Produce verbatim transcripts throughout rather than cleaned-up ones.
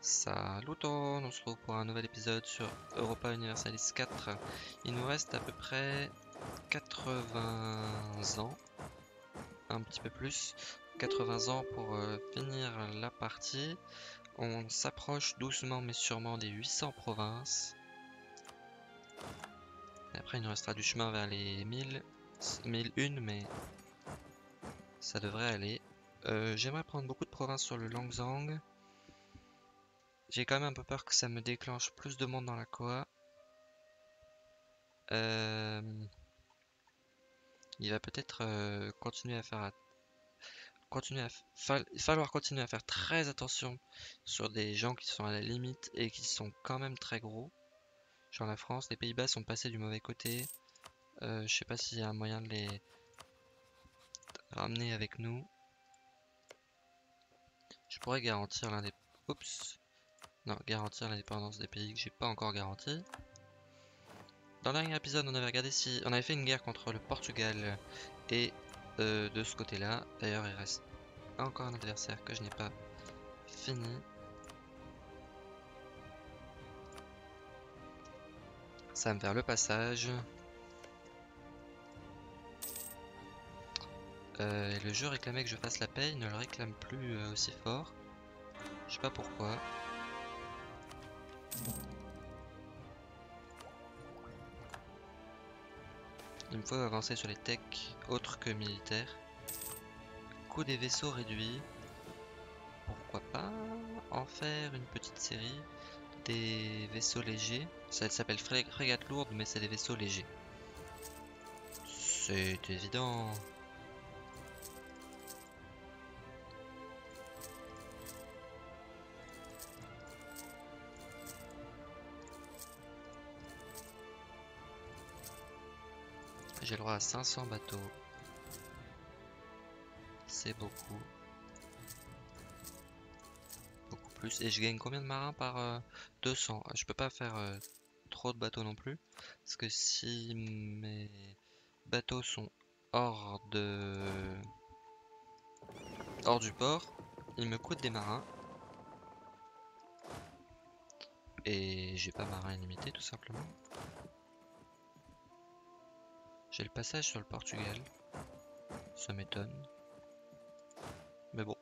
Salut tout le monde, on se retrouve pour un nouvel épisode sur Europa Universalis quatre. Il nous reste à peu près quatre-vingts ans, un petit peu plus, quatre-vingts ans pour euh, finir la partie. On s'approche doucement mais sûrement des huit cents provinces. Et après il nous restera du chemin vers les mille, mille une, mais ça devrait aller. Euh, J'aimerais prendre beaucoup de provinces sur le Langzang. J'ai quand même un peu peur que ça me déclenche plus de monde dans la Koa. Euh, il va peut-être euh, continuer à faire, continuer à fa- falloir continuer à faire très attention sur des gens qui sont à la limite et qui sont quand même très gros. Genre la France, les Pays-Bas sont passés du mauvais côté. Euh, je sais pas s'il y a un moyen de les ramener avec nous. Je pourrais garantir l'indép... Oups. Non, garantir l'indépendance des pays que j'ai pas encore garanti. Dans le dernier épisode, on avait regardé si on avait fait une guerre contre le Portugal et euh, de ce côté-là. D'ailleurs, il reste encore un adversaire que je n'ai pas fini. Ça va me faire le passage. Euh, et le jeu réclamait que je fasse la paye, il ne le réclame plus euh, aussi fort. Je sais pas pourquoi. Il me faut avancer sur les techs autres que militaires. Coût des vaisseaux réduit. Pourquoi pas en faire une petite série des vaisseaux légers. Ça s'appelle frégate lourde, mais c'est des vaisseaux légers. C'est évident. J'ai le droit à cinq cents bateaux. C'est beaucoup. Beaucoup plus. Et je gagne combien de marins par euh, deux cents? Je peux pas faire euh, trop de bateaux non plus. Parce que si mes bateaux sont hors de hors du port, ils me coûtent des marins. Et j'ai pas marin illimité tout simplement. J'ai le passage sur le Portugal. Ça m'étonne. Mais bon.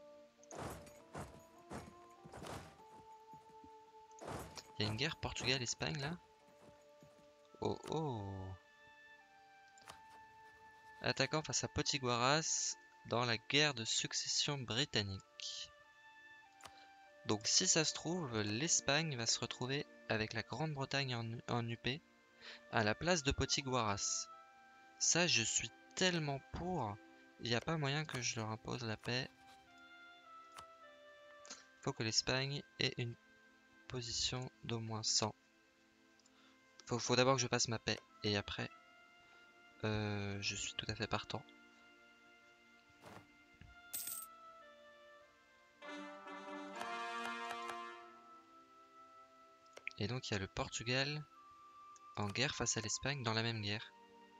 Il y a une guerre Portugal-Espagne là? Oh oh! Attaquant face à Potiguaras dans la guerre de succession britannique. Donc si ça se trouve, l'Espagne va se retrouver avec la Grande-Bretagne en, en U P à la place de Potiguaras. Ça, je suis tellement pour. Il n'y a pas moyen que je leur impose la paix. Faut que l'Espagne ait une position d'au moins cent. Faut, faut d'abord que je passe ma paix. Et après, euh, je suis tout à fait partant. Et donc il y a le Portugal en guerre face à l'Espagne dans la même guerre.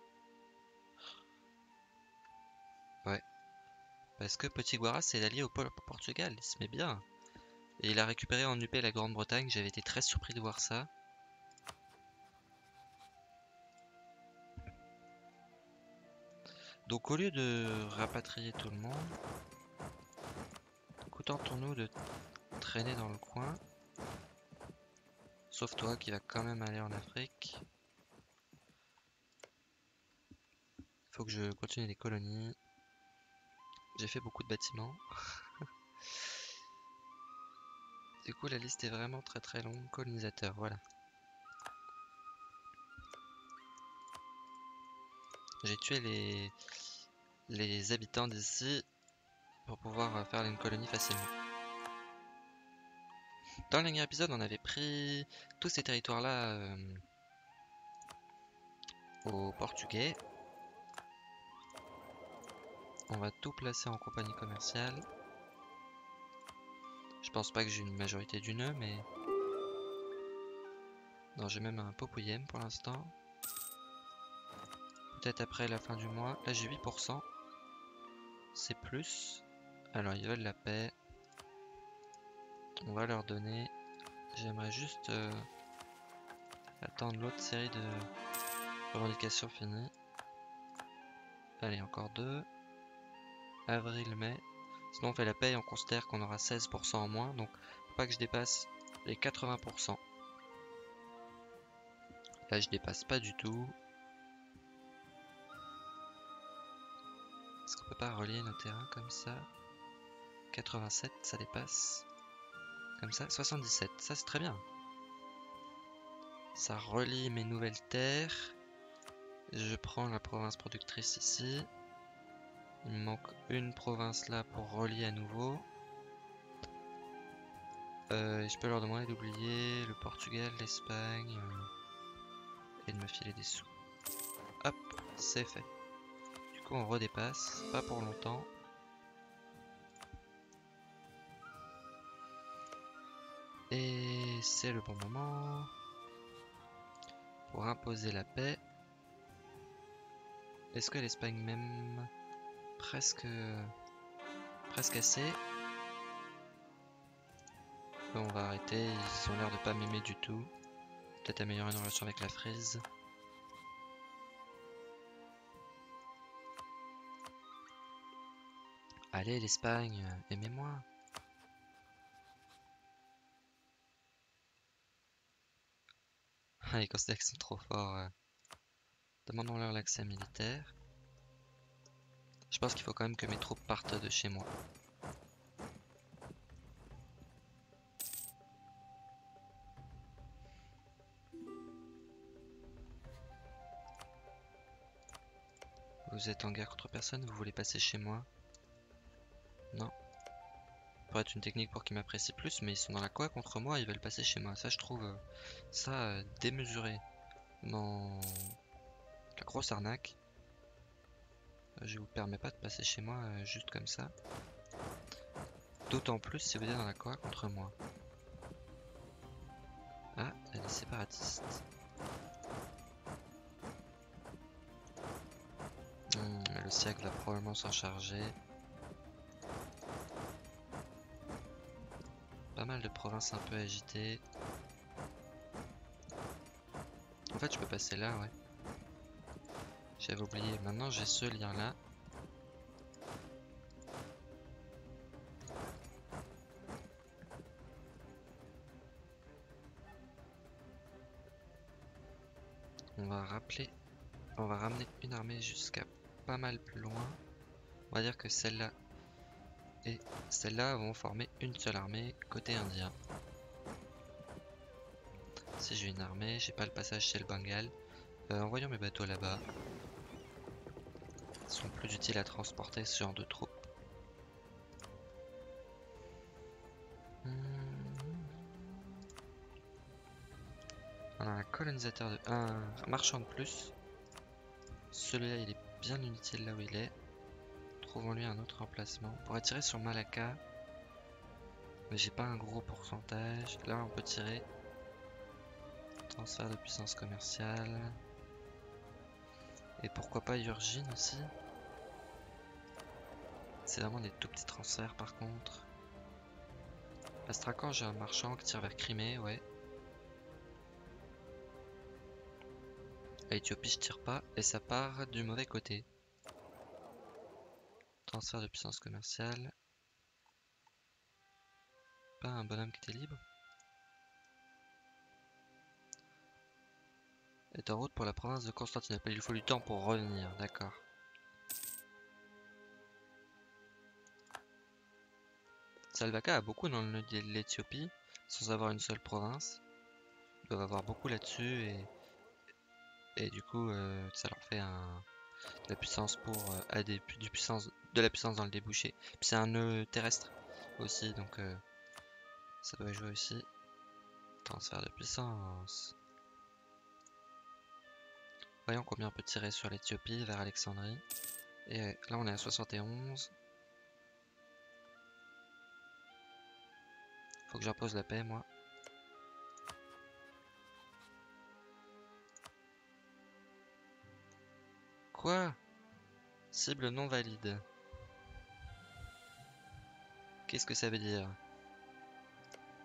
Ouais. Parce que Potiguaras est allié au Portugal, il se met bien. Et il a récupéré en U P la Grande-Bretagne, j'avais été très surpris de voir ça. Donc au lieu de rapatrier tout le monde, contentons-nous de traîner dans le coin. Sauf toi qui va quand même aller en Afrique. Faut que je continue les colonies. J'ai fait beaucoup de bâtiments. Du coup la liste est vraiment très très longue. Colonisateurs, voilà. J'ai tué les, les habitants d'ici pour pouvoir faire une colonie facilement. Dans le dernier épisode, on avait pris tous ces territoires-là euh, aux Portugais. On va tout placer en compagnie commerciale. Je pense pas que j'ai une majorité du nœud, mais... Non, j'ai même un Popuyem pour l'instant. Peut-être après la fin du mois. Là, j'ai huit pour cent. C'est plus. Alors, ils veulent la paix. On va leur donner. J'aimerais juste euh, attendre l'autre série de revendications finies. Allez, encore deux. Avril, mai. Sinon on fait la paye, on considère qu'on aura seize pour cent en moins. Donc faut pas que je dépasse les quatre-vingts pour cent. Là je dépasse pas du tout. Est-ce qu'on peut pas relier nos terrains comme ça? quatre-vingt-sept, ça dépasse. Comme ça, soixante-dix-sept, ça c'est très bien. Ça relie mes nouvelles terres. Je prends la province productrice ici. Il me manque une province là pour relier à nouveau. Euh, et je peux leur demander d'oublier le Portugal, l'Espagne euh, et de me filer des sous. Hop, c'est fait. Du coup on redépasse, pas pour longtemps. Et c'est le bon moment pour imposer la paix. Est-ce que l'Espagne même presque presque assez? On va arrêter, ils ont l'air de pas m'aimer du tout. Peut-être améliorer nos relations avec la Frise. Allez l'Espagne, aimez-moi. Ah, les considèrent qu'ils sont trop forts. Demandons-leur l'accès militaire. Je pense qu'il faut quand même que mes troupes partent de chez moi. Vous êtes en guerre contre personne, vous voulez passer chez moi? Non. Ça pourrait être une technique pour qu'ils m'apprécient plus, mais ils sont dans la quoi contre moi, ils veulent passer chez moi. Ça, je trouve euh, ça euh, démesuré. Non. La grosse arnaque. Euh, je vous permets pas de passer chez moi euh, juste comme ça. D'autant plus si vous êtes dans la quoi contre moi. Ah, il y a des séparatistes. Hmm, le siècle va probablement s'en charger. Pas mal de provinces un peu agitées. En fait, je peux passer là, ouais. J'avais oublié. Maintenant, j'ai ce lien-là. On va rappeler. On va ramener une armée jusqu'à pas mal plus loin. On va dire que celle-là et celle-là vont former une seule armée côté indien. Si j'ai une armée, j'ai pas le passage chez le Bengale. Euh, envoyons mes bateaux là-bas. Ils sont plus utiles à transporter ce genre de troupes. On a un colonisateur de un, un marchand de plus. Celui-là il est bien inutile là où il est. Trouvons-lui un autre emplacement. On pourrait tirer sur Malacca. Mais j'ai pas un gros pourcentage. Là on peut tirer. Transfert de puissance commerciale. Et pourquoi pas Urgine aussi. C'est vraiment des tout petits transferts par contre. Astrakhan, j'ai un marchand qui tire vers Crimée, ouais. À Éthiopie, je tire pas et ça part du mauvais côté. Transfert de puissance commerciale. Pas un bonhomme qui était libre. Est en route pour la province de Constantinople. Il lui faut du temps pour revenir, d'accord. Salvaka a beaucoup dans le nord de l'Éthiopie, sans avoir une seule province. Ils doivent avoir beaucoup là-dessus et, et du coup euh, ça leur fait un, de la puissance pour euh, à des, du puissance, de la puissance dans le débouché. Puis c'est un nœud terrestre aussi, donc euh, ça doit jouer aussi. Transfert de puissance. Voyons combien on peut tirer sur l'Éthiopie vers Alexandrie. Et euh, là on est à soixante et onze. Faut que j'impose la paix moi. Quoi? Cible non valide. Qu'est-ce que ça veut dire?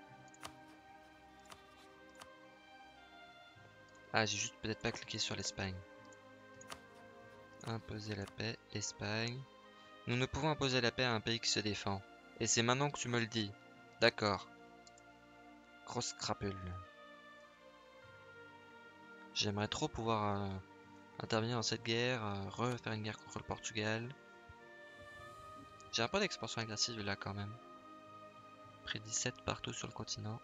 Ah, j'ai juste peut-être pas cliqué sur l'Espagne. Imposer la paix, Espagne. Nous ne pouvons imposer la paix à un pays qui se défend. Et c'est maintenant que tu me le dis. D'accord. Grosse crapule. J'aimerais trop pouvoir euh, intervenir dans cette guerre, euh, refaire une guerre contre le Portugal. J'ai un peu d'expansion agressive là quand même. Près dix-sept partout sur le continent.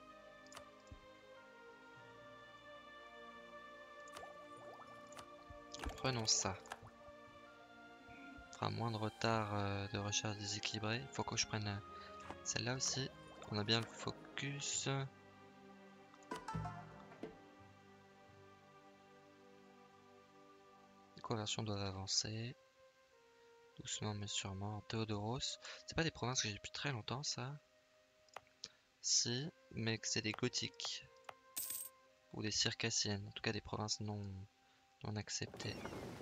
Prenons ça. On fera moins de retard euh, de recherche déséquilibrée. Faut que je prenne euh, celle-là aussi. On a bien le focus. Les conversions doivent avancer. Doucement mais sûrement. Théodoros. C'est pas des provinces que j'ai depuis très longtemps ça. Si, mais que c'est des gothiques. Ou des circassiennes. En tout cas des provinces non, non acceptées.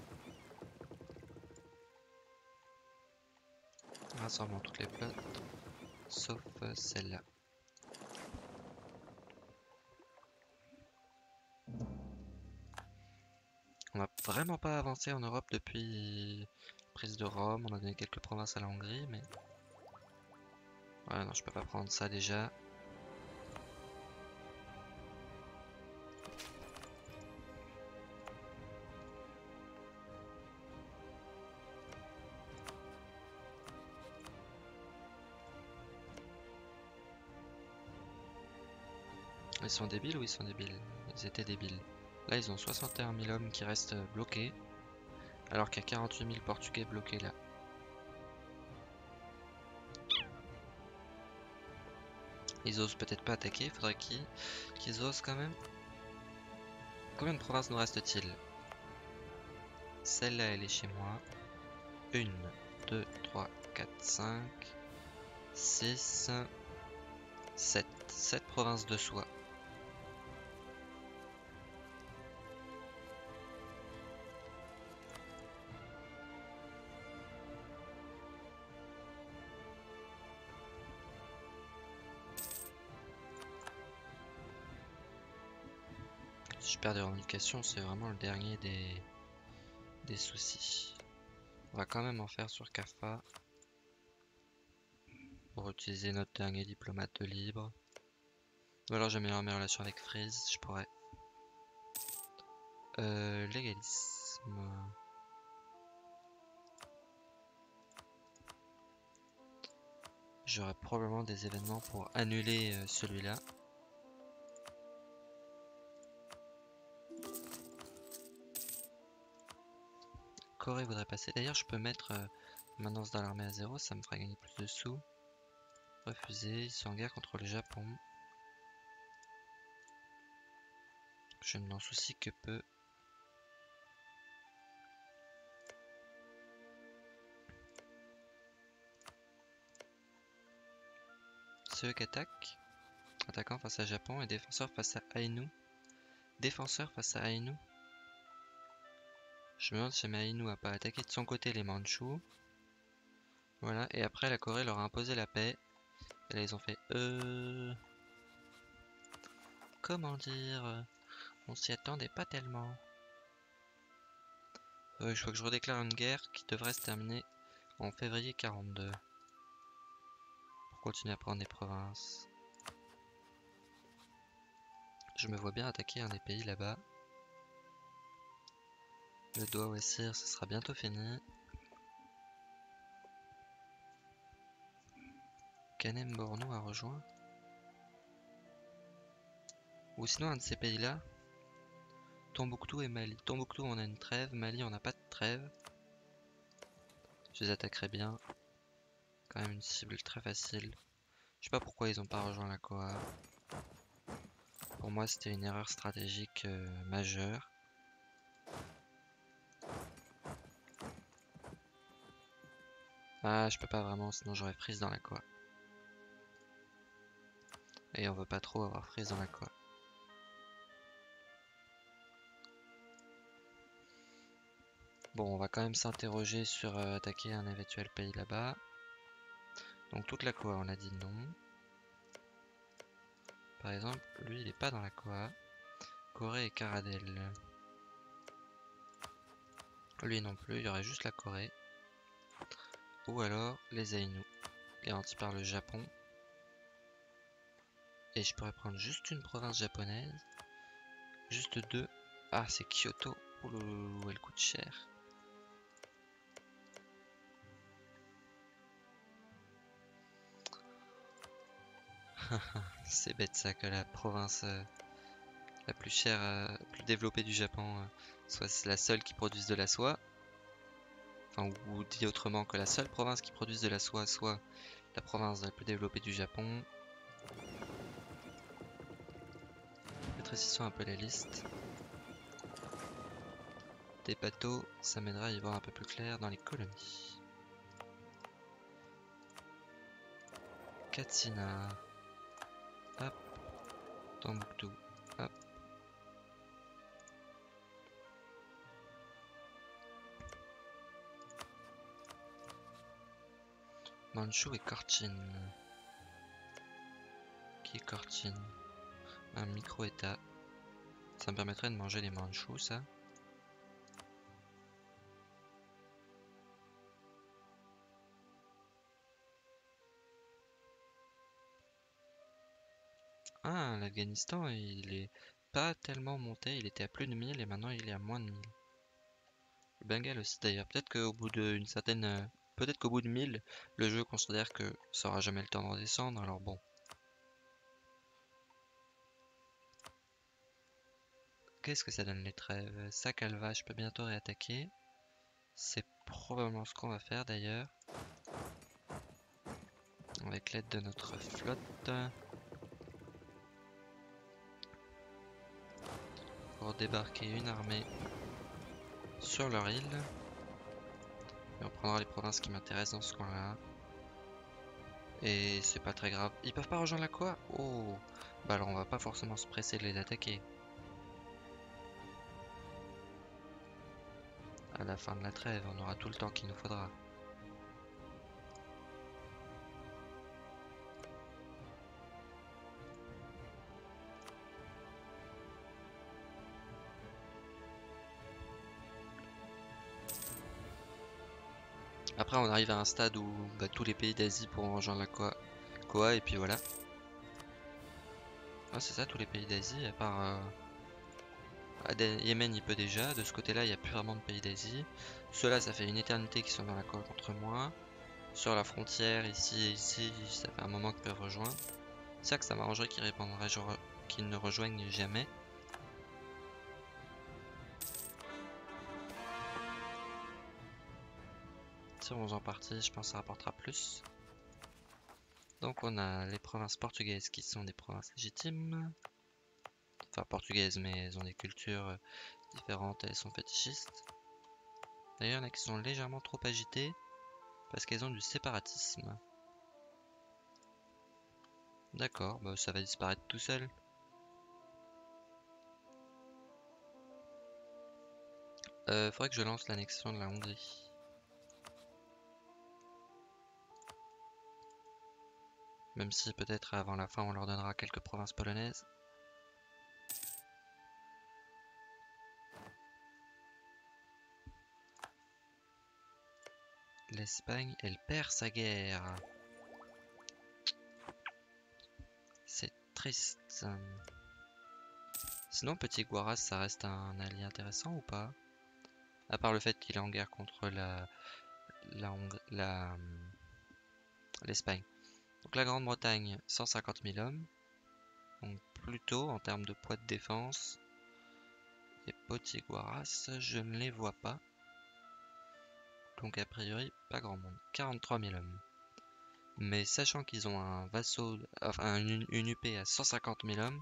Rassemblons toutes les flottes. Sauf euh, celle-là. On n'a vraiment pas avancé en Europe depuis la prise de Rome. On a donné quelques provinces à la Hongrie, mais... Ouais, non, je peux pas prendre ça déjà. Ils sont débiles ou ils sont débiles? Ils étaient débiles. Là, ils ont soixante et un mille hommes qui restent bloqués, alors qu'il y a quarante-huit mille Portugais bloqués là. Ils osent peut-être pas attaquer, faudrait qu'ils qu'ils osent quand même. Combien de provinces nous reste-t-il? Celle-là, elle est chez moi. une, deux, trois, quatre, cinq, six, sept. sept provinces de soi. Si je perds des revendications, c'est vraiment le dernier des, des soucis. On va quand même en faire sur Kaffa. Pour utiliser notre dernier diplomate de libre. Ou alors j'améliore mes relations avec Frise, je pourrais. Euh, légalisme. J'aurai probablement des événements pour annuler euh, celui-là. Corée voudrait passer. D'ailleurs, je peux mettre euh, maintenance dans l'armée à zéro, ça me fera gagner plus de sous. Refusé, ils sont en guerre contre le Japon. Je ne m'en soucie que peu. Ceux qui attaquent. Attaquant face à Japon et défenseur face à Ainu. Défenseur face à Ainu. Je me demande si Ainu n'a pas attaqué de son côté les Mandchous. Voilà, et après la Corée leur a imposé la paix. Et là ils ont fait euh... Comment dire euh, on s'y attendait pas tellement. Euh, je crois que je redéclare une guerre qui devrait se terminer en février quarante-deux. Pour continuer à prendre des provinces. Je me vois bien attaquer un des pays là-bas. Le Doha Wessir, ce sera bientôt fini. Kanem Borno a rejoint. Ou sinon un de ces pays-là. Tombouctou et Mali. Tombouctou on a une trêve, Mali on n'a pas de trêve. Je les attaquerai bien. Quand même une cible très facile. Je sais pas pourquoi ils ont pas rejoint la C O A. Pour moi c'était une erreur stratégique euh, majeure. Ah je peux pas vraiment sinon j'aurais Frise dans la C O A. Et on veut pas trop avoir Frise dans la C O A. Bon, on va quand même s'interroger sur euh, attaquer un éventuel pays là-bas. Donc toute la C O A, on a dit non. Par exemple, lui, il est pas dans la C O A. Corée et Caradel. Lui non plus, il y aurait juste la Corée. Ou alors les Ainu, garantis par le Japon. Et je pourrais prendre juste une province japonaise. Juste deux. Ah, c'est Kyoto. Ouh, elle coûte cher. C'est bête ça que la province euh, la plus chère, euh, plus développée du Japon euh, soit la seule qui produise de la soie. Enfin, ou dit autrement que la seule province qui produise de la soie soit la province la plus développée du Japon. Rétrécissons un peu la liste. Des bateaux, ça m'aidera à y voir un peu plus clair dans les colonies. Katsina. Hop. Tombouctou. Hop. Manchou et Korchin. Qui est Korchin? Un micro-état. Ça me permettrait de manger les Manchous, ça. Ah, l'Afghanistan, il est pas tellement monté. Il était à plus de mille et maintenant il est à moins de mille. Le Bengale aussi d'ailleurs. Peut-être qu'au bout d'une certaine... euh, Peut-être qu'au bout de mille, le jeu considère que ça aura jamais le temps de redescendre. Alors bon. Qu'est-ce que ça donne les trêves? Sakalva, je peux bientôt réattaquer. C'est probablement ce qu'on va faire d'ailleurs. Avec l'aide de notre flotte. Pour débarquer une armée sur leur île. Et on prendra les provinces qui m'intéressent dans ce coin-là. Et c'est pas très grave. Ils peuvent pas rejoindre la quoi? Oh! Bah alors on va pas forcément se presser de les attaquer. À la fin de la trêve, on aura tout le temps qu'il nous faudra. Après on arrive à un stade où bah, tous les pays d'Asie pourront rejoindre la Koa, Koa et puis voilà. Ah c'est ça, tous les pays d'Asie, à part euh, Aden, Yémen il peut déjà, de ce côté là il n'y a plus vraiment de pays d'Asie. Ceux-là ça fait une éternité qu'ils sont dans la Koa contre moi. Sur la frontière ici et ici, ça fait un moment qu'ils peuvent rejoindre. C'est ça que ça m'arrangerait qu'ils répondraient, qu'ils ne rejoignent jamais. Tirons-en partie, je pense que ça rapportera plus. Donc on a les provinces portugaises qui sont des provinces légitimes. Enfin portugaises mais elles ont des cultures différentes, elles sont fétichistes. D'ailleurs il y en a qui sont légèrement trop agitées parce qu'elles ont du séparatisme. D'accord, bah ça va disparaître tout seul. Euh, faudrait que je lance l'annexion de la Hongrie. Même si peut-être avant la fin on leur donnera quelques provinces polonaises. L'Espagne, elle perd sa guerre. C'est triste. Sinon, Petit Guaras, ça reste un allié intéressant ou pas? À part le fait qu'il est en guerre contre la, la, la l'Espagne. Donc la Grande-Bretagne, cent cinquante mille hommes. Donc plutôt en termes de poids de défense. Et Petit Guaras, je ne les vois pas. Donc a priori, pas grand monde. quarante-trois mille hommes. Mais sachant qu'ils ont un vassau, enfin une, une U P à cent cinquante mille hommes,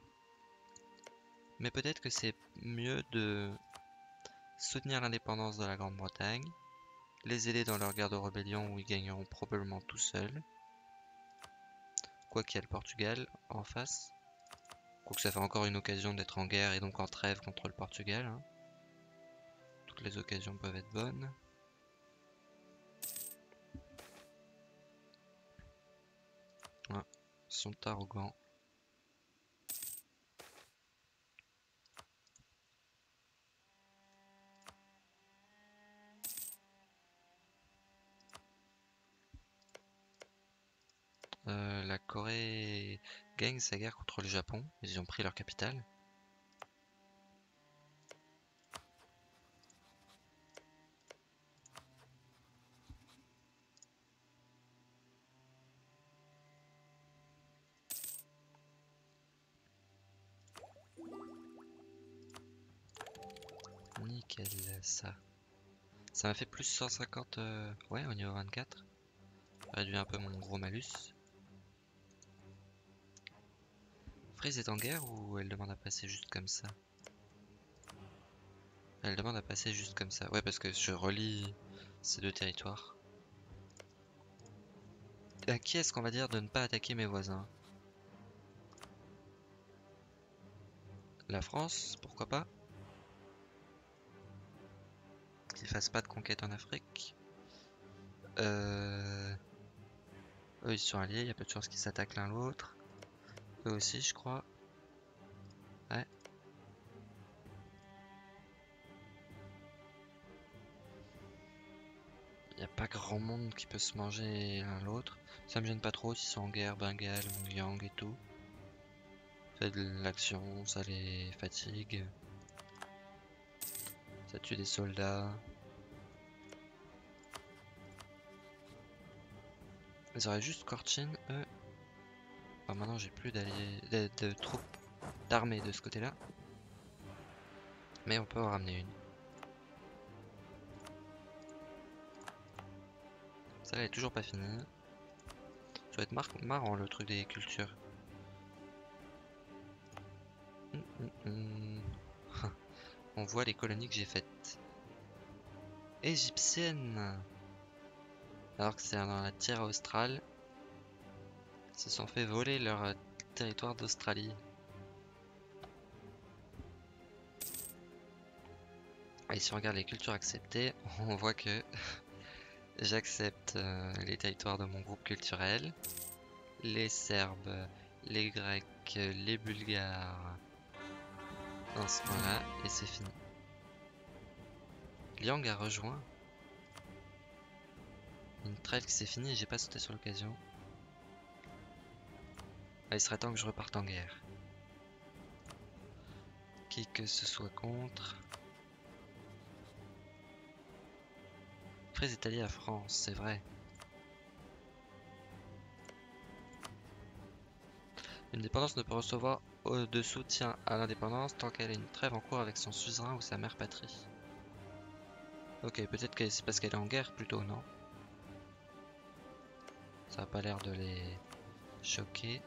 mais peut-être que c'est mieux de soutenir l'indépendance de la Grande-Bretagne, les aider dans leur guerre de rébellion où ils gagneront probablement tout seuls, quoi qu'il y a le Portugal en face, quoique ça fait encore une occasion d'être en guerre et donc en trêve contre le Portugal. Hein. Toutes les occasions peuvent être bonnes. Ah, ils sont arrogants. Euh, la Corée gagne sa guerre contre le Japon. Ils ont pris leur capitale. Nickel, ça. Ça m'a fait plus cent cinquante, euh, ouais, au niveau vingt-quatre. Réduit un peu mon gros malus. Freeze est en guerre ou elle demande à passer juste comme ça? Elle demande à passer juste comme ça. Ouais, parce que je relie ces deux territoires. À qui est-ce qu'on va dire de ne pas attaquer mes voisins? La France, pourquoi pas? Qu'ils fassent pas de conquête en Afrique. Euh... Eux, ils sont alliés, il y a peu de chances qu'ils s'attaquent l'un l'autre. Eux aussi, je crois. Ouais. Il n'y a pas grand monde qui peut se manger l'un l'autre. Ça me gêne pas trop s'ils sont en guerre, Bengale, Mongyang et tout. Ça fait de l'action, ça les fatigue. Ça tue des soldats. Ils auraient juste Korchin, eux. Enfin, maintenant, j'ai plus d'alliés, de, de troupes d'armée de ce côté-là. Mais on peut en ramener une. Ça, elle est toujours pas finie. Ça va être mar marrant le truc des cultures. Hum, hum, hum. On voit les colonies que j'ai faites. Égyptiennes. Alors que c'est dans la terre australe. Ils se sont fait voler leur euh, territoire d'Australie. Et si on regarde les cultures acceptées, on voit que j'accepte euh, les territoires de mon groupe culturel. Les Serbes, les Grecs, les Bulgares. Dans ce point-là, et c'est fini. Liang a rejoint. Une trail qui s'est finie et j'ai pas sauté sur l'occasion. Ah, il serait temps que je reparte en guerre. Qui que ce soit contre. Frise est allié à France, c'est vrai. Une dépendance ne peut recevoir de soutien à l'indépendance tant qu'elle a une trêve en cours avec son suzerain ou sa mère patrie. Ok, peut-être que c'est parce qu'elle est en guerre plutôt, non? Ça a pas l'air de les choquer.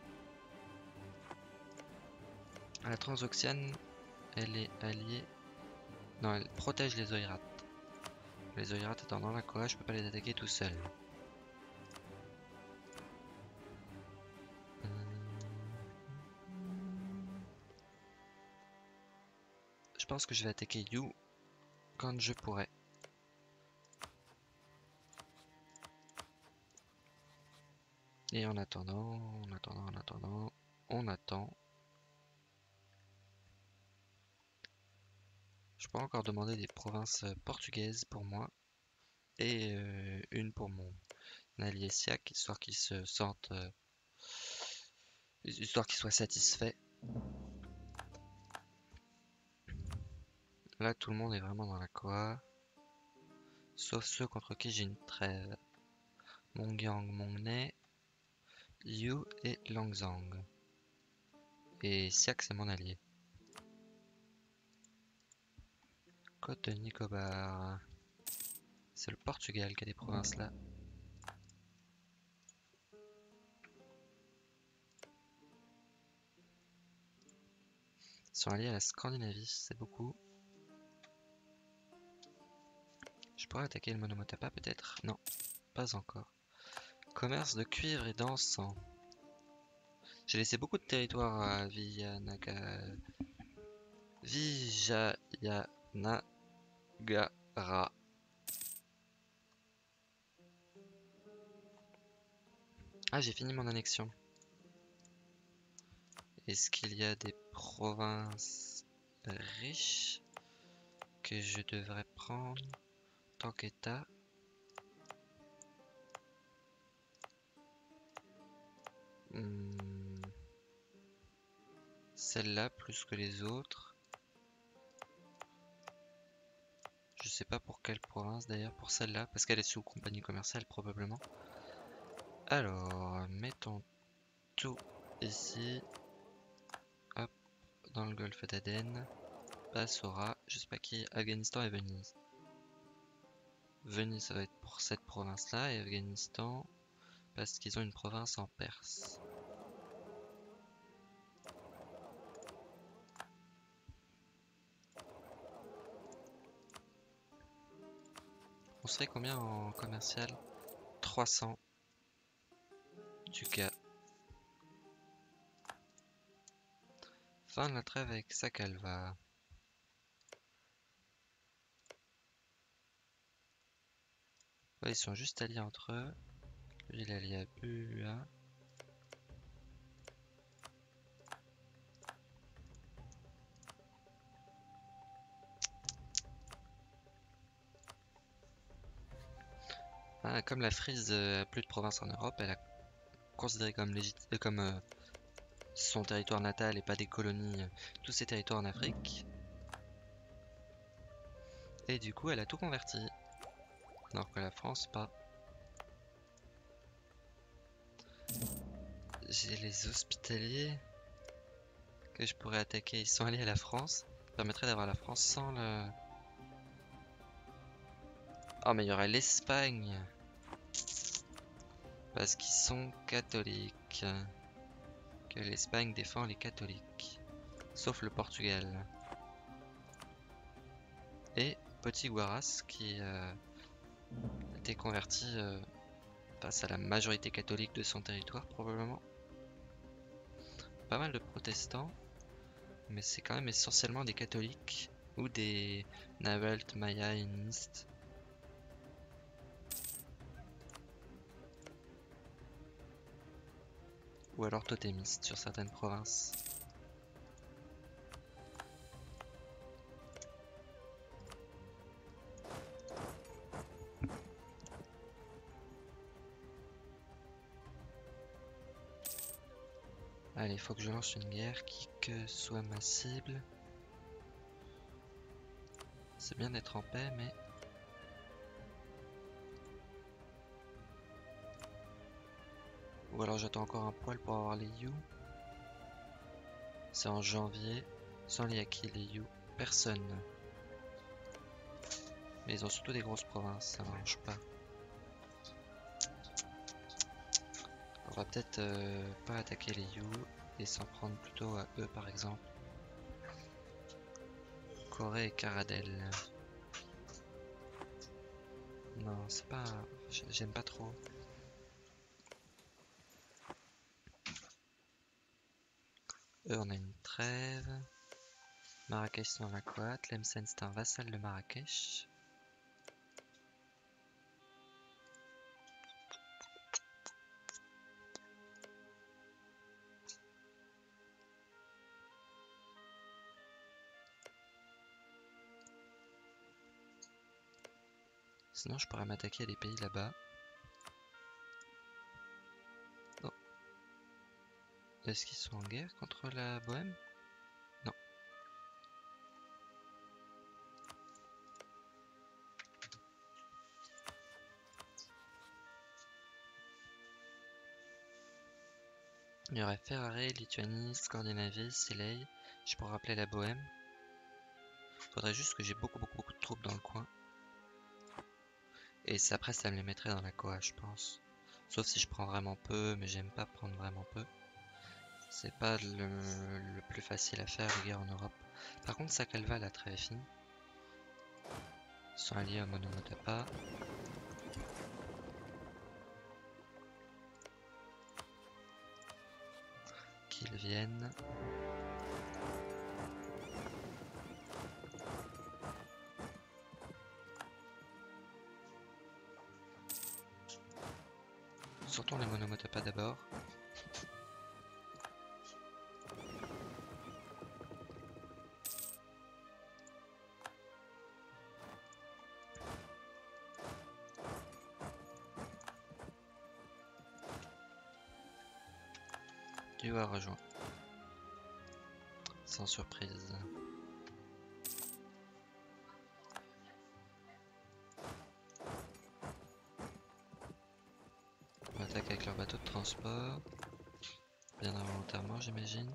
La Transoxiane, elle est alliée. Non, elle protège les Oïrates. Les Oïrates étant dans la Corée, je peux pas les attaquer tout seul. Je pense que je vais attaquer You quand je pourrai. Et en attendant, en attendant, en attendant, on attend. Je peux encore demander des provinces portugaises pour moi. Et euh, une pour mon allié Siak, histoire qu'il se sente... Euh, histoire qu'il soit satisfait. Là, tout le monde est vraiment dans la Koa. Sauf ceux contre qui j'ai une trêve. Mongyang, Mongne, Liu et Langzang. Et Siak, c'est mon allié. Côte de Nicobar. C'est le Portugal qui a des provinces là. Ils sont alliés à la Scandinavie, c'est beaucoup. Je pourrais attaquer le Monomotapa peut-être? Non, pas encore. Commerce de cuivre et d'encens. J'ai laissé beaucoup de territoire à Viyanagara. Vijayanagara. Ah, j'ai fini mon annexion. Est-ce qu'il y a des provinces riches que je devrais prendre tant qu'État? Hmm, celle-là plus que les autres. Je sais pas pour quelle province d'ailleurs, pour celle-là, parce qu'elle est sous compagnie commerciale probablement. Alors, mettons tout ici. Hop, dans le golfe d'Aden. Bassora, je sais pas qui, Afghanistan et Venise. Venise, ça va être pour cette province-là, et Afghanistan, parce qu'ils ont une province en Perse. On serait combien en commercial? trois cents du gars. Fin de la trêve avec Sakalva. Ouais, ils sont juste alliés entre eux. Lui, il est allié à Bua. Ah, comme la Frise euh, a plus de province en Europe, elle a considéré comme, légit- euh, comme euh, son territoire natal et pas des colonies, euh, tous ses territoires en Afrique. Et du coup, elle a tout converti. Alors que la France, pas. J'ai les hospitaliers que je pourrais attaquer. Ils sont alliés à la France. Ça permettrait d'avoir la France sans le... Oh, mais il y aurait l'Espagne. Parce qu'ils sont catholiques. Que l'Espagne défend les catholiques. Sauf le Portugal. Et Petit Guaras qui euh, a été converti euh, face à la majorité catholique de son territoire probablement. Pas mal de protestants. Mais c'est quand même essentiellement des catholiques. Ou des Navalt, Maya et Nist. Ou alors totémistes sur certaines provinces. Allez, il faut que je lance une guerre qui que soit ma cible. C'est bien d'être en paix, mais... Ou alors j'attends encore un poil pour avoir les You. C'est en janvier. Sans les Yaki, les You. Personne. Mais ils ont surtout des grosses provinces, ça marche pas. On va peut-être euh, pas attaquer les You et s'en prendre plutôt à eux par exemple. Corée et Caradel. Non, c'est pas... J'aime pas trop. Eux, on a une trêve. Marrakech c'est dans la Koat. Tlemcen c'est un vassal de Marrakech. Sinon, je pourrais m'attaquer à des pays là-bas. Oh. Est-ce qu'ils sont en guerre contre la Bohème? Non. Il y aurait Ferrare, Lituanie, Scandinavie, Silei. Je pourrais rappeler la Bohème. Faudrait juste que j'ai beaucoup, beaucoup, beaucoup de troupes dans le coin. Et après, ça me les mettrait dans la Koa, je pense. Sauf si je prends vraiment peu, mais j'aime pas prendre vraiment peu. C'est pas le, le plus facile à faire, les guerres en Europe. Par contre, Sakalva, la très fine. Ils sont alliés à Monomotapa. Qu'ils viennent. Sortons les Monomotapa d'abord. trio a rejoint. Sans surprise. On attaque avec leur bateau de transport. Bien involontairement, j'imagine.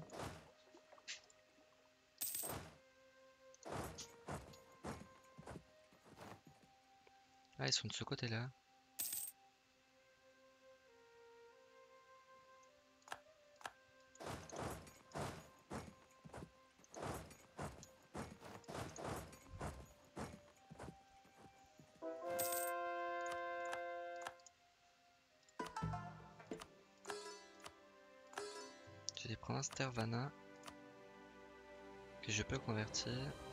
Ah, ils sont de ce côté-là. J'ai des provinces Tervana que je peux convertir.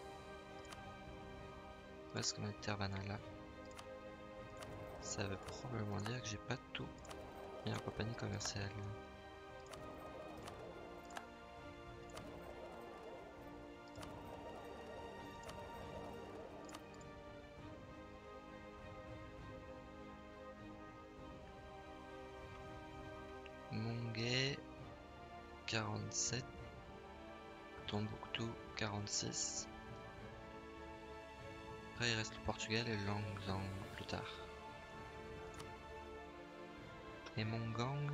Où est-ce qu'on a Tervana là? Ça veut probablement dire que j'ai pas tout mis en compagnie commerciale. Monguet quarante-sept, Tombouctou quarante-six. Après il reste le Portugal et le Langzang plus tard. Et Mongang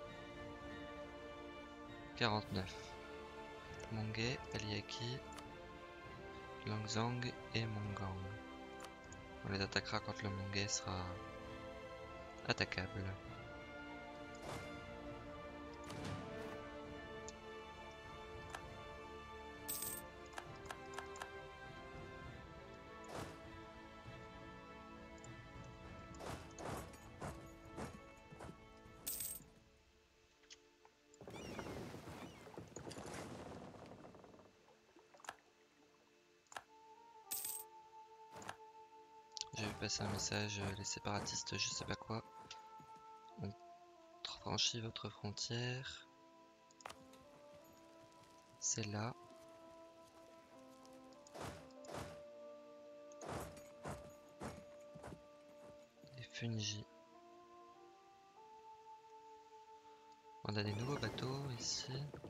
quarante-neuf. Monguet, Aliaki, Langzang et Mongang. On les attaquera quand le Monguet sera attaquable. J'ai vu passer un message, euh, les séparatistes, je sais pas quoi, ont franchi votre frontière. C'est là. Les Fungi. On a des nouveaux bateaux ici.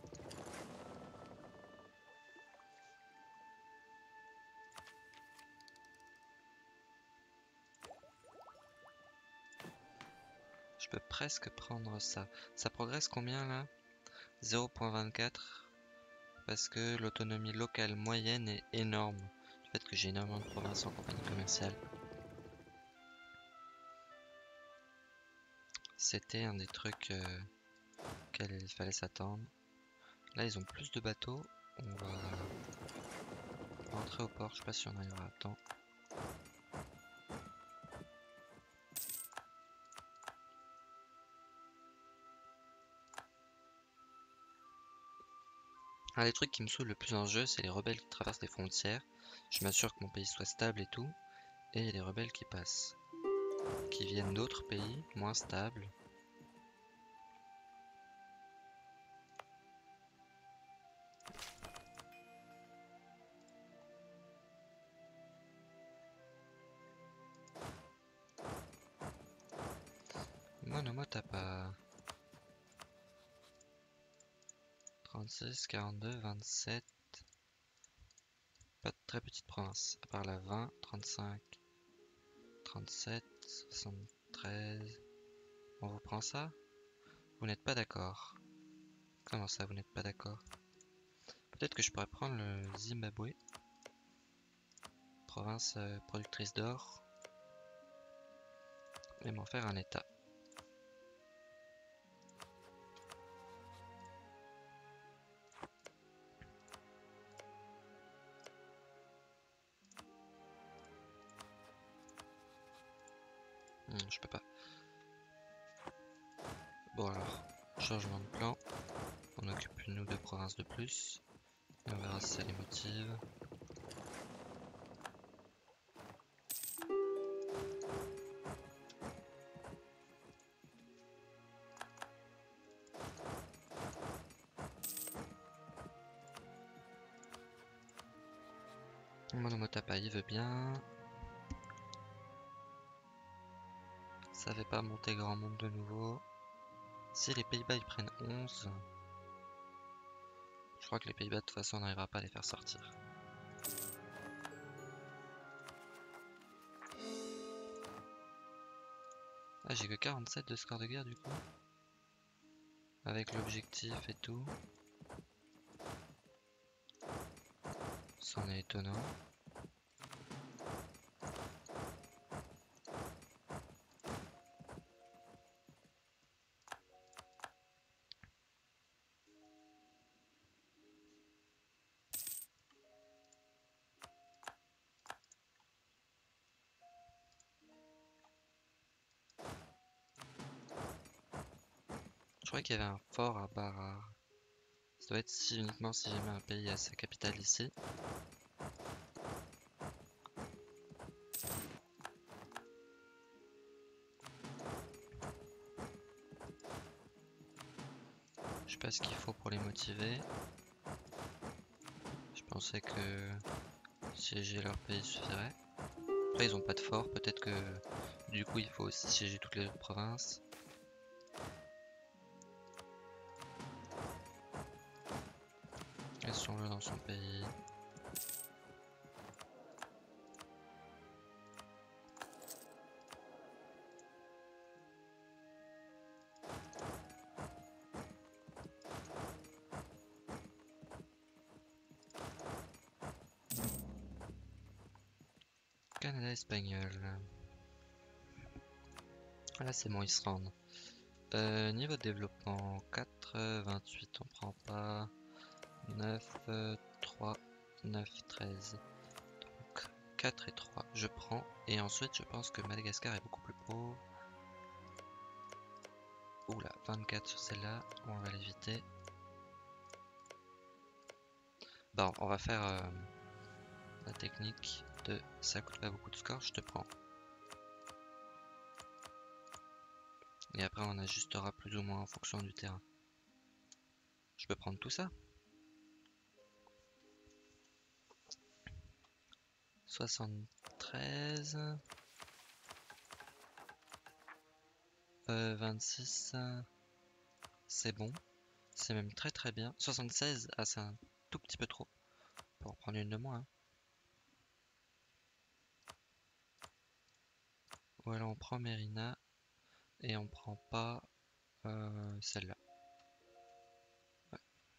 Je peux presque prendre ça. Ça progresse combien là? zéro virgule vingt-quatre. Parce que l'autonomie locale moyenne est énorme. Du fait que j'ai énormément de provinces en compagnie commerciale. C'était un des trucs euh, auxquels il fallait s'attendre. Là ils ont plus de bateaux. On va rentrer au port. Je sais pas si on arrivera à temps. Un des trucs qui me saoule le plus en jeu, c'est les rebelles qui traversent les frontières. Je m'assure que mon pays soit stable et tout. Et il y a des rebelles qui passent. Qui viennent d'autres pays moins stables. Monomotapa. trente-six, quarante-deux, vingt-sept. Pas de très petite province. À part la vingt, trente-cinq, trente-sept, soixante-treize. On vous prend ça? Vous n'êtes pas d'accord? Comment ça, vous n'êtes pas d'accord? Peut-être que je pourrais prendre le Zimbabwe. Province euh, productrice d'or. Et m'en faire un état. Hmm, je peux pas. Bon alors, changement de plan. On occupe une ou deux provinces de plus. Et on verra si ça les motive. Monomotapa il veut bien. Ça fait pas monter grand monde de nouveau. Si les Pays-Bas ils prennent onze. crois que les Pays-Bas, de toute façon, on n'arrivera pas à les faire sortir. Ah, j'ai que quarante-sept de score de guerre du coup. Avec l'objectif et tout. C'en est étonnant. Je croyais qu'il y avait un fort à Barra. Ça doit être si uniquement si jamais un pays a sa capitale ici. Je sais pas ce qu'il faut pour les motiver. Je pensais que siéger leur pays suffirait. Après ils ont pas de fort, peut-être que du coup il faut aussi siéger toutes les autres provinces. Laissons-le dans son pays. Canada espagnol. Là c'est bon, ils se rendent. Euh, niveau de développement, quatre, vingt-huit, on prend pas. neuf, trois, neuf, treize. Donc quatre et trois, je prends. Et ensuite, je pense que Madagascar est beaucoup plus pauvre. Oula, vingt-quatre sur celle-là, on va l'éviter. Bon, on va faire euh, la technique de ça coûte pas beaucoup de score, je te prends. Et après, on ajustera plus ou moins en fonction du terrain. Je peux prendre tout ça? soixante-treize. Euh, vingt-six. C'est bon. C'est même très très bien. soixante-seize, ah c'est un tout petit peu trop. Pour prendre une de moins. Hein. Ou alors on prend Mérina et on prend pas euh, celle-là. Ouais.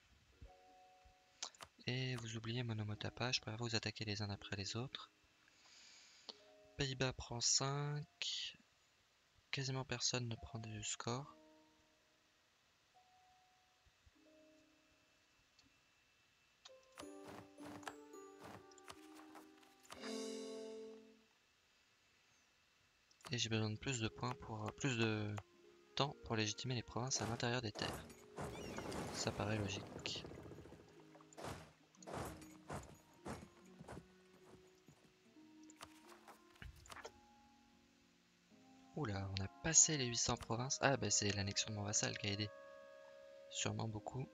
Et vous oubliez Monomotapa, je préfère vous attaquer les uns après les autres. Pays-Bas prend cinq. Quasiment personne ne prend du score. Et j'ai besoin de plus de points pour plus de temps pour légitimer les provinces à l'intérieur des terres. Ça paraît logique. Oula, on a passé les huit cents provinces. Ah bah c'est l'annexion de mon vassal qui a aidé. Sûrement beaucoup.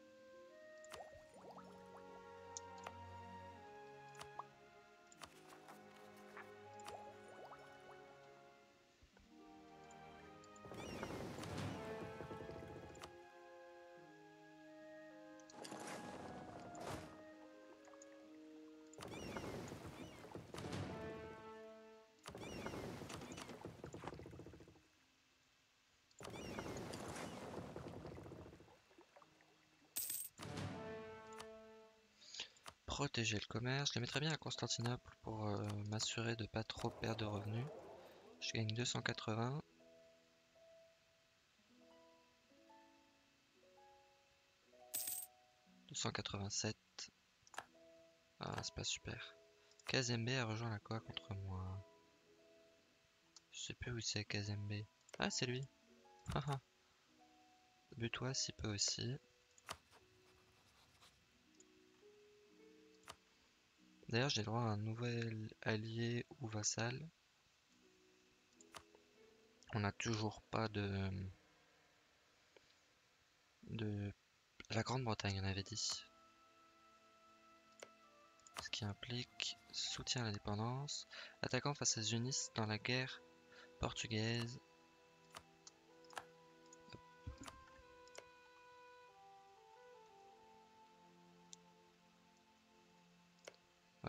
Protéger le commerce. Je le mettrais bien à Constantinople pour euh, m'assurer de pas trop perdre de revenus. Je gagne deux cent quatre-vingts. deux cent quatre-vingt-sept. Ah, c'est pas super. Kazembe a rejoint la Coa contre moi. Je sais plus où c'est Kazembe. Ah, c'est lui. Haha. Butois s'y peut aussi. D'ailleurs, j'ai le droit à un nouvel allié ou vassal. On n'a toujours pas de... de... La Grande-Bretagne, on avait dit. Ce qui implique soutien à l'indépendance. Attaquant face à Zunis dans la guerre portugaise.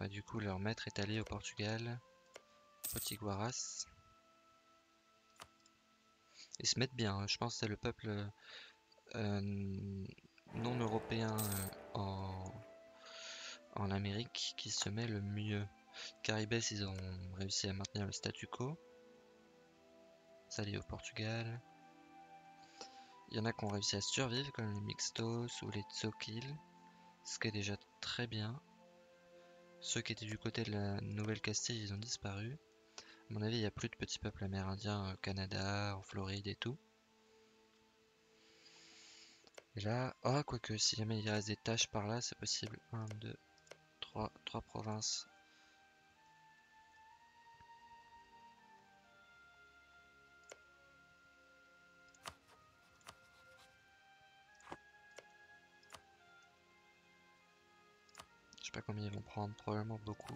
Ouais, du coup, leur maître est allié au Portugal. Potiguaras. Ils se mettent bien, hein. Je pense que c'est le peuple euh, non européen euh, en, en Amérique qui se met le mieux. Caribes, ils ont réussi à maintenir le statu quo. S'allier au Portugal. Il y en a qui ont réussi à survivre, comme les Mixtos ou les Tzoquil, ce qui est déjà très bien. Ceux qui étaient du côté de la Nouvelle-Castille, ils ont disparu. À mon avis, il n'y a plus de petits peuples amérindiens au Canada, en Floride et tout. Et là, ah, quoique, si jamais il reste des tâches par là, c'est possible. un, deux, trois, trois provinces. Je sais pas combien ils vont prendre, probablement beaucoup.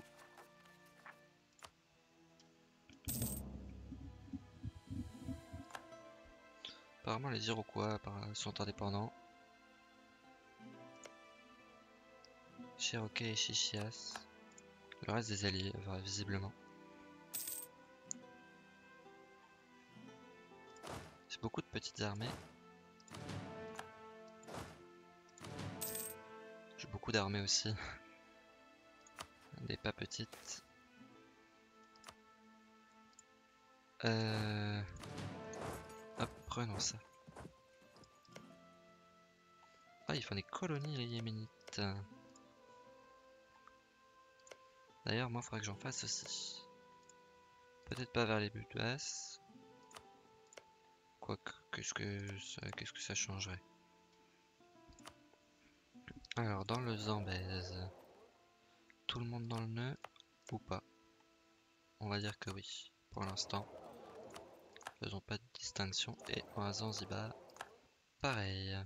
Apparemment, les Iroquois sont indépendants. Cherokee et Chichias. Le reste des alliés, enfin, visiblement. C'est beaucoup de petites armées. J'ai beaucoup d'armées aussi. Des pas petites. Euh... Hop, prenons ça. Ah, ils font des colonies, les Yéménites. D'ailleurs, moi, il faudrait que j'en fasse aussi. Peut-être pas vers les buts basses. Quoique, qu'est-ce que ça, qu'est-ce que ça changerait? Alors, dans le Zambèze, tout le monde dans le nœud ou pas? On va dire que oui, pour l'instant. Faisons pas de distinction. Et en Zanzibar, pareil.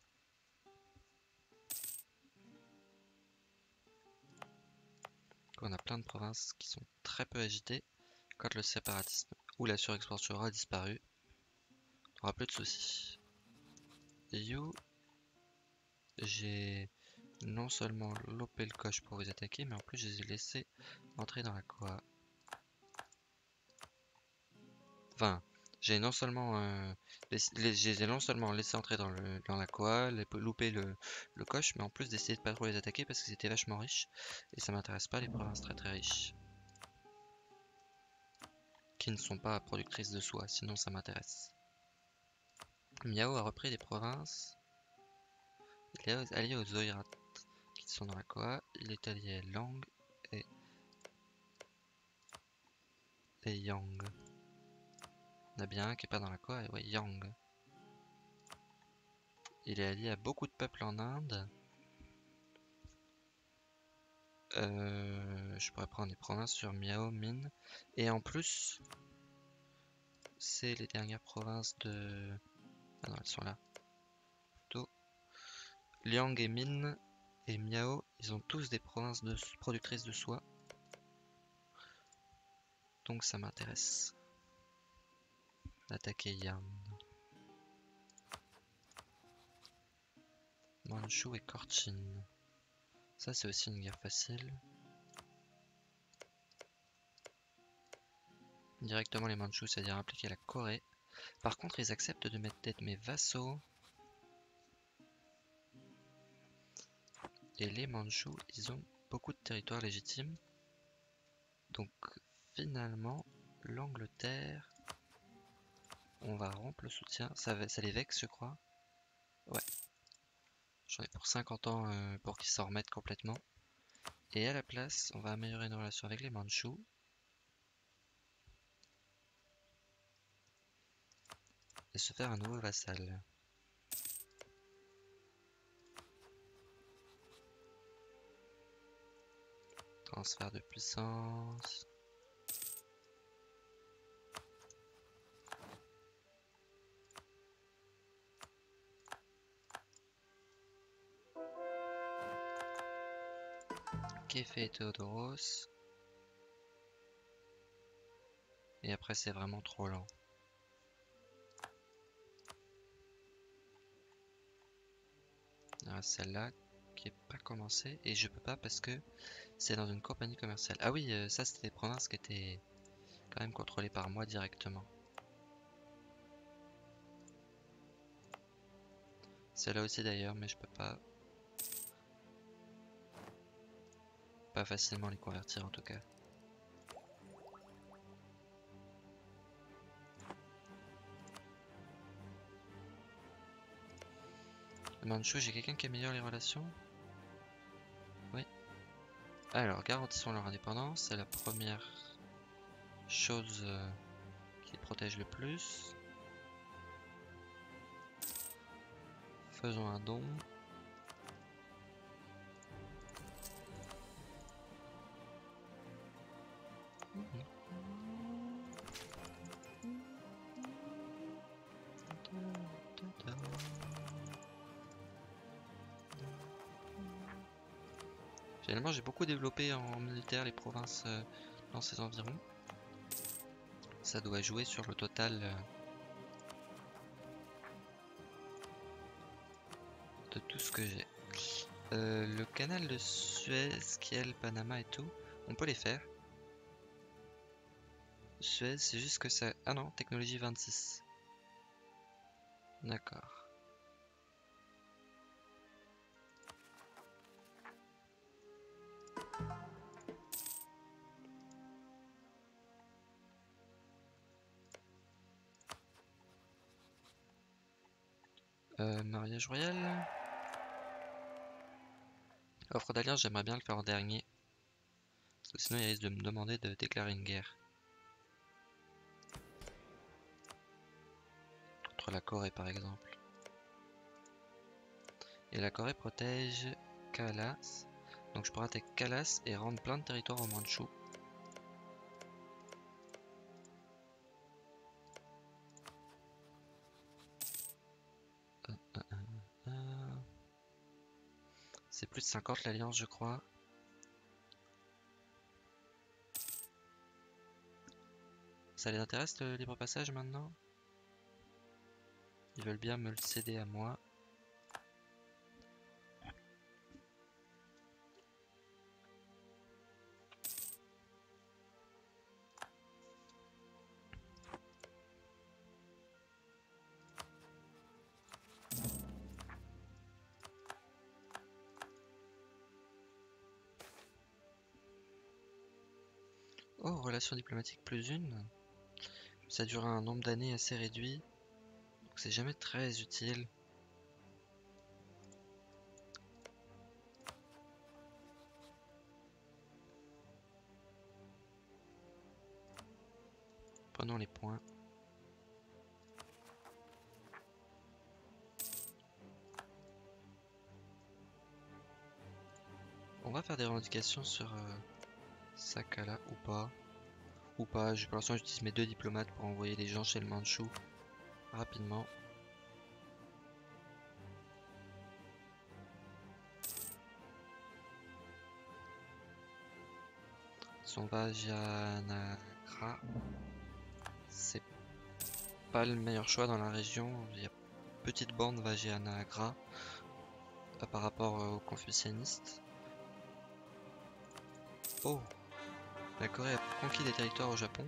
On a plein de provinces qui sont très peu agitées. Quand le séparatisme ou la surexploitation aura disparu, on n'aura plus de soucis. You, j'ai non seulement lopé le coche pour vous attaquer, mais en plus je les ai laissés entrer dans la Koa. Enfin, j'ai non seulement euh, les, les, je les ai non seulement laissé entrer dans, le, dans la Koa, les, louper le, le coche, mais en plus d'essayer de pas trop les attaquer parce qu'ils étaient vachement riches. Et ça m'intéresse pas les provinces très très riches. Qui ne sont pas productrices de soie, sinon ça m'intéresse. Miao a repris des provinces. Il est allié aux Oirat qui sont dans la Koa. Il est allié à Lang et, et Yang. Il y en a bien un qui est pas dans la Koa, et ouais, Yang. Il est allié à beaucoup de peuples en Inde. Euh, je pourrais prendre des provinces sur Miao, Min. Et en plus, c'est les dernières provinces de... Ah non, elles sont là. Plutôt. Liang et Min et Miao, ils ont tous des provinces de productrices de soie. Donc ça m'intéresse. Attaquer Yan. Manchu et Cochin. Ça c'est aussi une guerre facile. Directement les Mandchous, c'est-à-dire impliquer la Corée. Par contre, ils acceptent de mettre d'être mes vassaux. Et les Mandchous, ils ont beaucoup de territoires légitimes. Donc finalement, l'Angleterre, on va rompre le soutien. Ça, va, ça les vexe, je crois. Ouais. J'en ai pour cinquante ans euh, pour qu'ils s'en remettent complètement. Et à la place, on va améliorer nos relations avec les Mandchous. Et se faire un nouveau vassal. Transfert de puissance. Kefe et Théodoros. Et après c'est vraiment trop lent. Il y a celle-là qui est pas commencé et je peux pas parce que c'est dans une compagnie commerciale. Ah oui, euh, ça c'était des provinces qui étaient quand même contrôlées par moi directement. Celle-là aussi d'ailleurs, mais je peux pas pas facilement les convertir en tout cas. Manchou, j'ai quelqu'un qui améliore les relations? Oui. Alors, garantissons leur indépendance, c'est la première chose euh, qui protège le plus. Faisons un don. Finalement, j'ai beaucoup développé en militaire les provinces euh, dans ces environs. Ça doit jouer sur le total euh, de tout ce que j'ai. Euh, le canal de Suez, Kiel, Panama et tout, on peut les faire. Suez, c'est juste que ça... Ah non, technologie vingt-six. D'accord. Euh, mariage royal. Offre d'alliance, j'aimerais bien le faire en dernier. Parce que sinon, il risque de me demander de déclarer une guerre. Contre la Corée, par exemple. Et la Corée protège Kalas. Donc je pourrais attaquer Kalas et rendre plein de territoires au Mandchou. Euh, euh, euh, euh. C'est plus de cinquante l'alliance, je crois. Ça les intéresse le libre passage maintenant? Ils veulent bien me le céder à moi. Oh, relation diplomatique plus une. Ça dure un nombre d'années assez réduit. Donc c'est jamais très utile. Prenons les points. On va faire des revendications sur euh, Sakala ou pas. Ou pas, pour l'instant j'utilise mes deux diplomates pour envoyer des gens chez le Mandchou rapidement. Son Vajanagra, c'est pas le meilleur choix dans la région. Il y a petite bande Vajanagra euh, par rapport aux confucianistes. Oh, la Corée a conquis des territoires au Japon.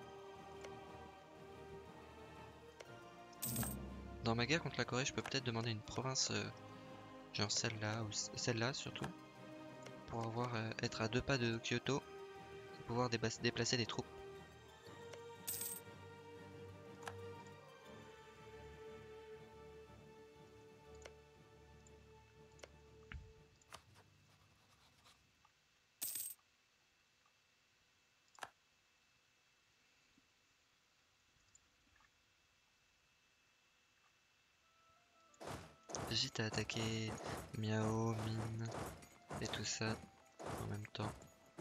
Dans ma guerre contre la Corée, je peux peut-être demander une province, euh, genre celle-là, ou celle-là surtout, pour avoir, euh, être à deux pas de Kyoto, et pouvoir déplacer des troupes. J'hésite à attaquer Miao, Min et tout ça en même temps.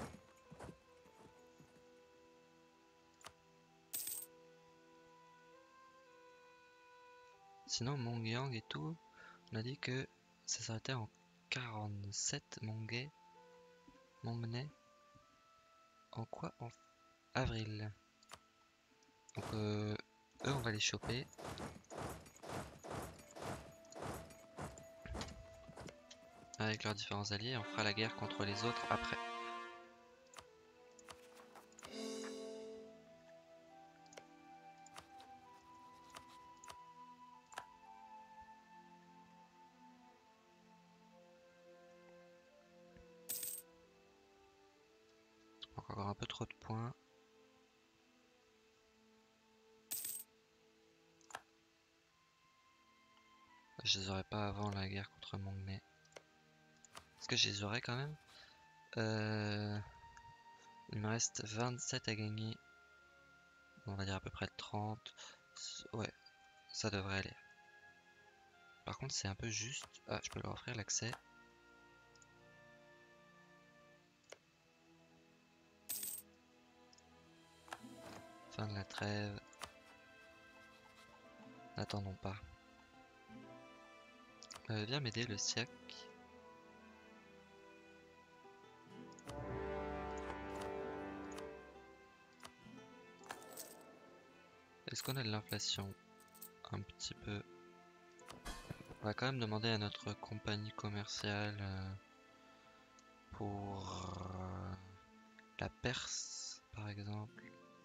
Sinon, Mongyang et tout, on a dit que ça s'arrêtait en quarante-sept, Mongay, Mongnay. En quoi? En avril. Donc, euh, eux, on va les choper. avec leurs différents alliés et on fera la guerre contre les autres après. Encore un peu trop de points. Je les aurais pas avant la guerre contre Mongmé. Est-ce que je les aurais quand même? euh... Il me reste vingt-sept à gagner. On va dire à peu près trente. Ouais, ça devrait aller. Par contre, c'est un peu juste. Ah, je peux leur offrir l'accès. Fin de la trêve. N'attendons pas. Euh, viens m'aider le Siak. Est-ce qu'on a de l'inflation? Un petit peu. On va quand même demander à notre compagnie commerciale euh, pour euh, la Perse, par exemple.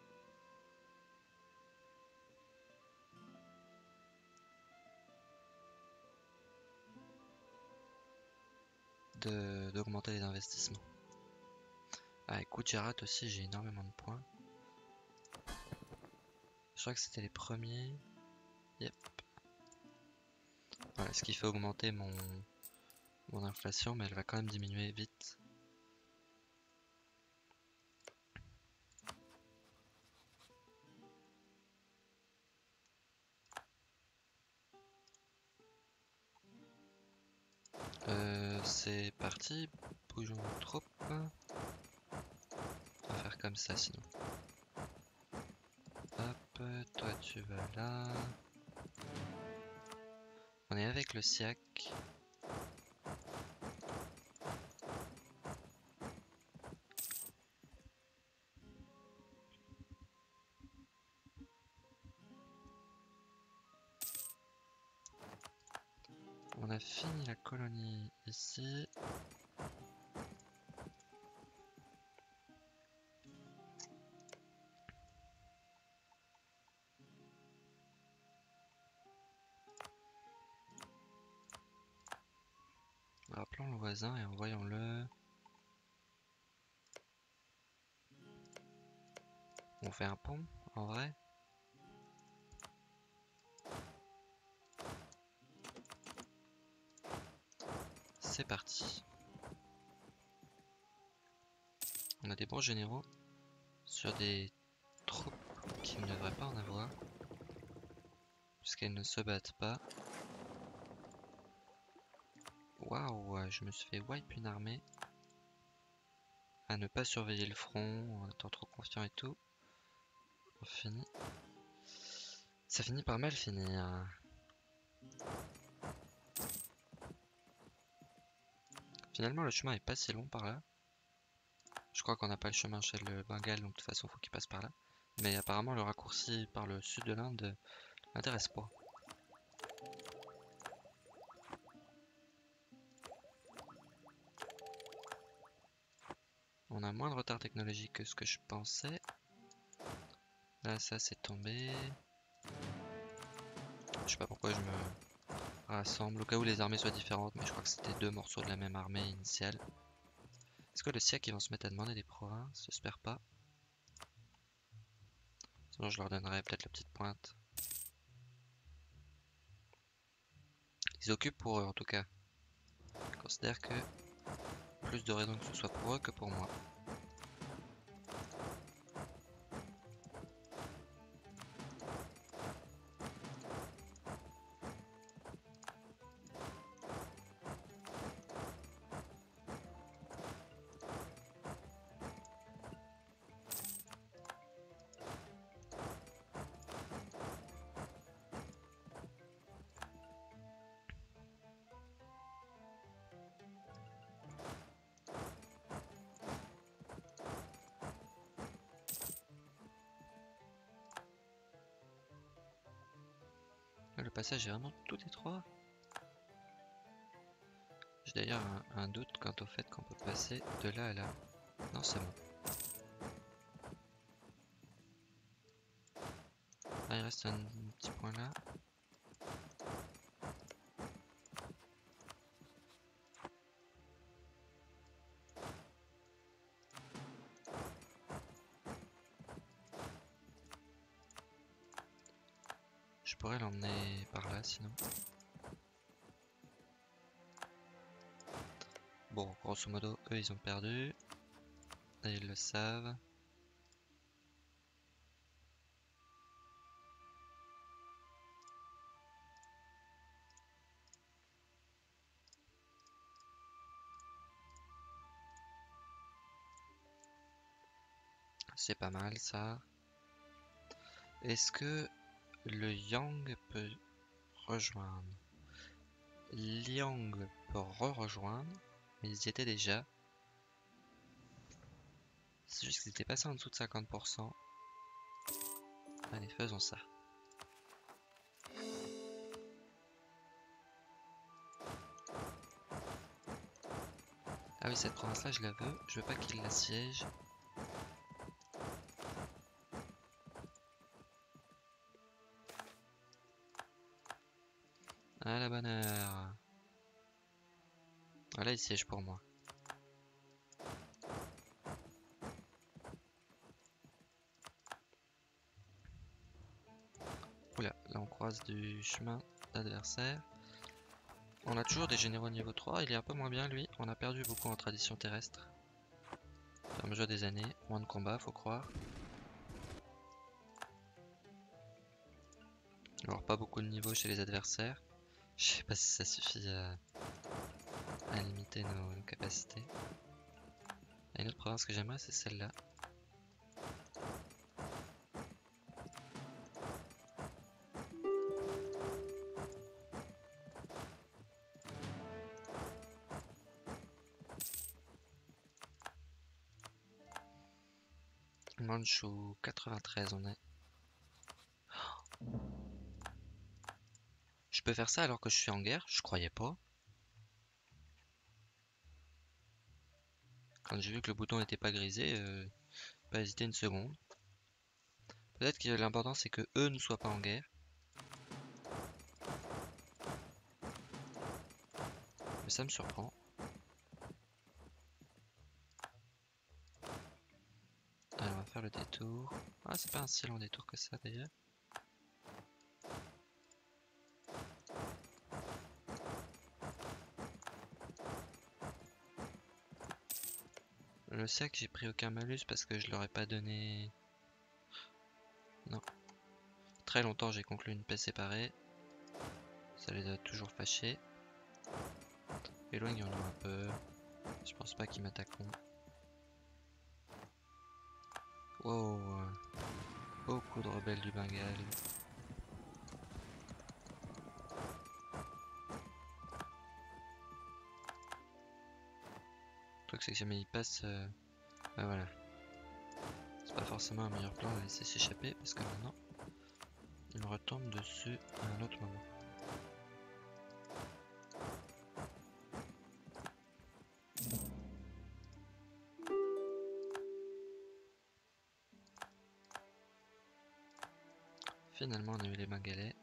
De, d'augmenter les investissements. Ah, et Gujarat aussi, j'ai énormément de points. Je crois que c'était les premiers. Yep. Voilà, ce qui fait augmenter mon, mon inflation, mais elle va quand même diminuer vite. Euh, c'est parti, bougeons nos troupes. On va faire comme ça sinon. Hop, toi tu vas là. On est avec le Siak. On a fini la colonie ici. Rappelons le voisin et envoyons-le. On fait un pont, en vrai. C'est parti. On a des bons généraux sur des troupes qui ne devraient pas en avoir. Puisqu'elles ne se battent pas. Waouh, je me suis fait wipe une armée. À ne pas surveiller le front, en étant trop confiant et tout. On finit. Ça finit par mal finir. Finalement, le chemin est pas si long par là. Je crois qu'on n'a pas le chemin chez le Bengale, donc de toute façon, faut qu'il passe par là. Mais apparemment, le raccourci par le sud de l'Inde m'intéresse pas. On a moins de retard technologique que ce que je pensais. Là, ça c'est tombé. Je sais pas pourquoi je me rassemble au cas où les armées soient différentes, mais je crois que c'était deux morceaux de la même armée initiale. Est-ce que le siècle ils vont se mettre à demander des provinces? J'espère pas. Sinon je leur donnerai peut-être la petite pointe. Ils occupent pour eux en tout cas. Je considère que plus de raisons que ce soit pour eux que pour moi. Le passage est vraiment tout étroit. d'ailleurs un, un doute quant au fait qu'on peut passer de là à là. Non, c'est bon. Ah, il reste un, un petit point là. Je pourrais l'emmener par là sinon. Bon, grosso modo, eux ils ont perdu. Et ils le savent. C'est pas mal ça. Est-ce que le Yang peut rejoindre? Liang peut re-rejoindre, mais ils y étaient déjà. C'est juste qu'ils étaient passés en dessous de cinquante pour cent. Allez, faisons ça. Ah oui, cette province-là, je la veux. Je veux pas qu'ils l'assiègent. À la bonne heure. Voilà, il siège pour moi. Oula, là on croise du chemin d'adversaire. On a toujours des généraux niveau trois, il est un peu moins bien lui. On a perdu beaucoup en tradition terrestre. Au fur et à mesure des années, moins de combats, faut croire. Alors pas beaucoup de niveaux chez les adversaires. Je sais pas si ça suffit à, à limiter nos, nos capacités. Il y a une autre province que j'aimerais, c'est celle-là. Manchou quatre-vingt-treize on est. Je peux faire ça alors que je suis en guerre? Je croyais pas. Quand j'ai vu que le bouton n'était pas grisé, euh, pas hésiter une seconde. Peut-être que l'important c'est que eux ne soient pas en guerre. Mais ça me surprend. Alors on va faire le détour. Ah, c'est pas un si long détour que ça d'ailleurs. Le sac, j'ai pris aucun malus parce que je leur ai pas donné. Non. Très longtemps, j'ai conclu une paix séparée. Ça les a toujours fâchés. Éloignons-nous un peu. Je pense pas qu'ils m'attaqueront. Wow. Beaucoup de rebelles du Bengale. Le truc c'est que jamais ils passent... Euh... Bah voilà. C'est pas forcément un meilleur plan de laisser s'échapper parce que maintenant il me retombe dessus à un autre moment. Finalement on a eu les Bengalais.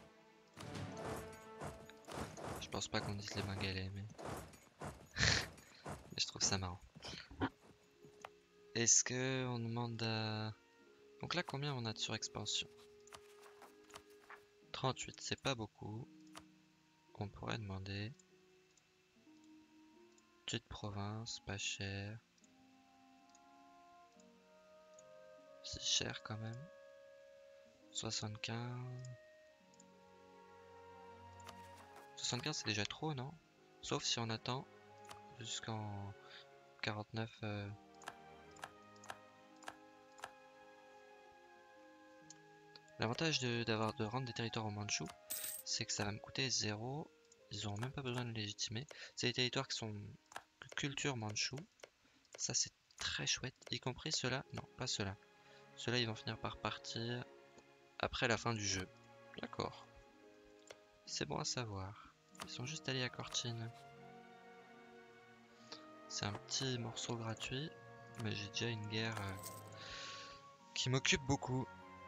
Je pense pas qu'on dise les Bengalais mais... mais je trouve ça marrant. Est-ce que on demande à... Donc là combien on a de surexpansion? trente-huit, c'est pas beaucoup. On pourrait demander... Petite province, pas cher. C'est cher quand même. soixante-quinze. soixante-quinze c'est déjà trop, non? Sauf si on attend jusqu'en quarante-neuf. Euh... L'avantage d'avoir de, de rendre des territoires aux Mandchous, c'est que ça va me coûter zéro. Ils auront même pas besoin de légitimer. C'est des territoires qui sont de culture Mandchou. Ça c'est très chouette, y compris ceux-là. Non, pas ceux-là. Ceux-là ils vont finir par partir après la fin du jeu. D'accord. C'est bon à savoir. Ils sont juste allés à Cortine. C'est un petit morceau gratuit, mais j'ai déjà une guerre euh, qui m'occupe beaucoup.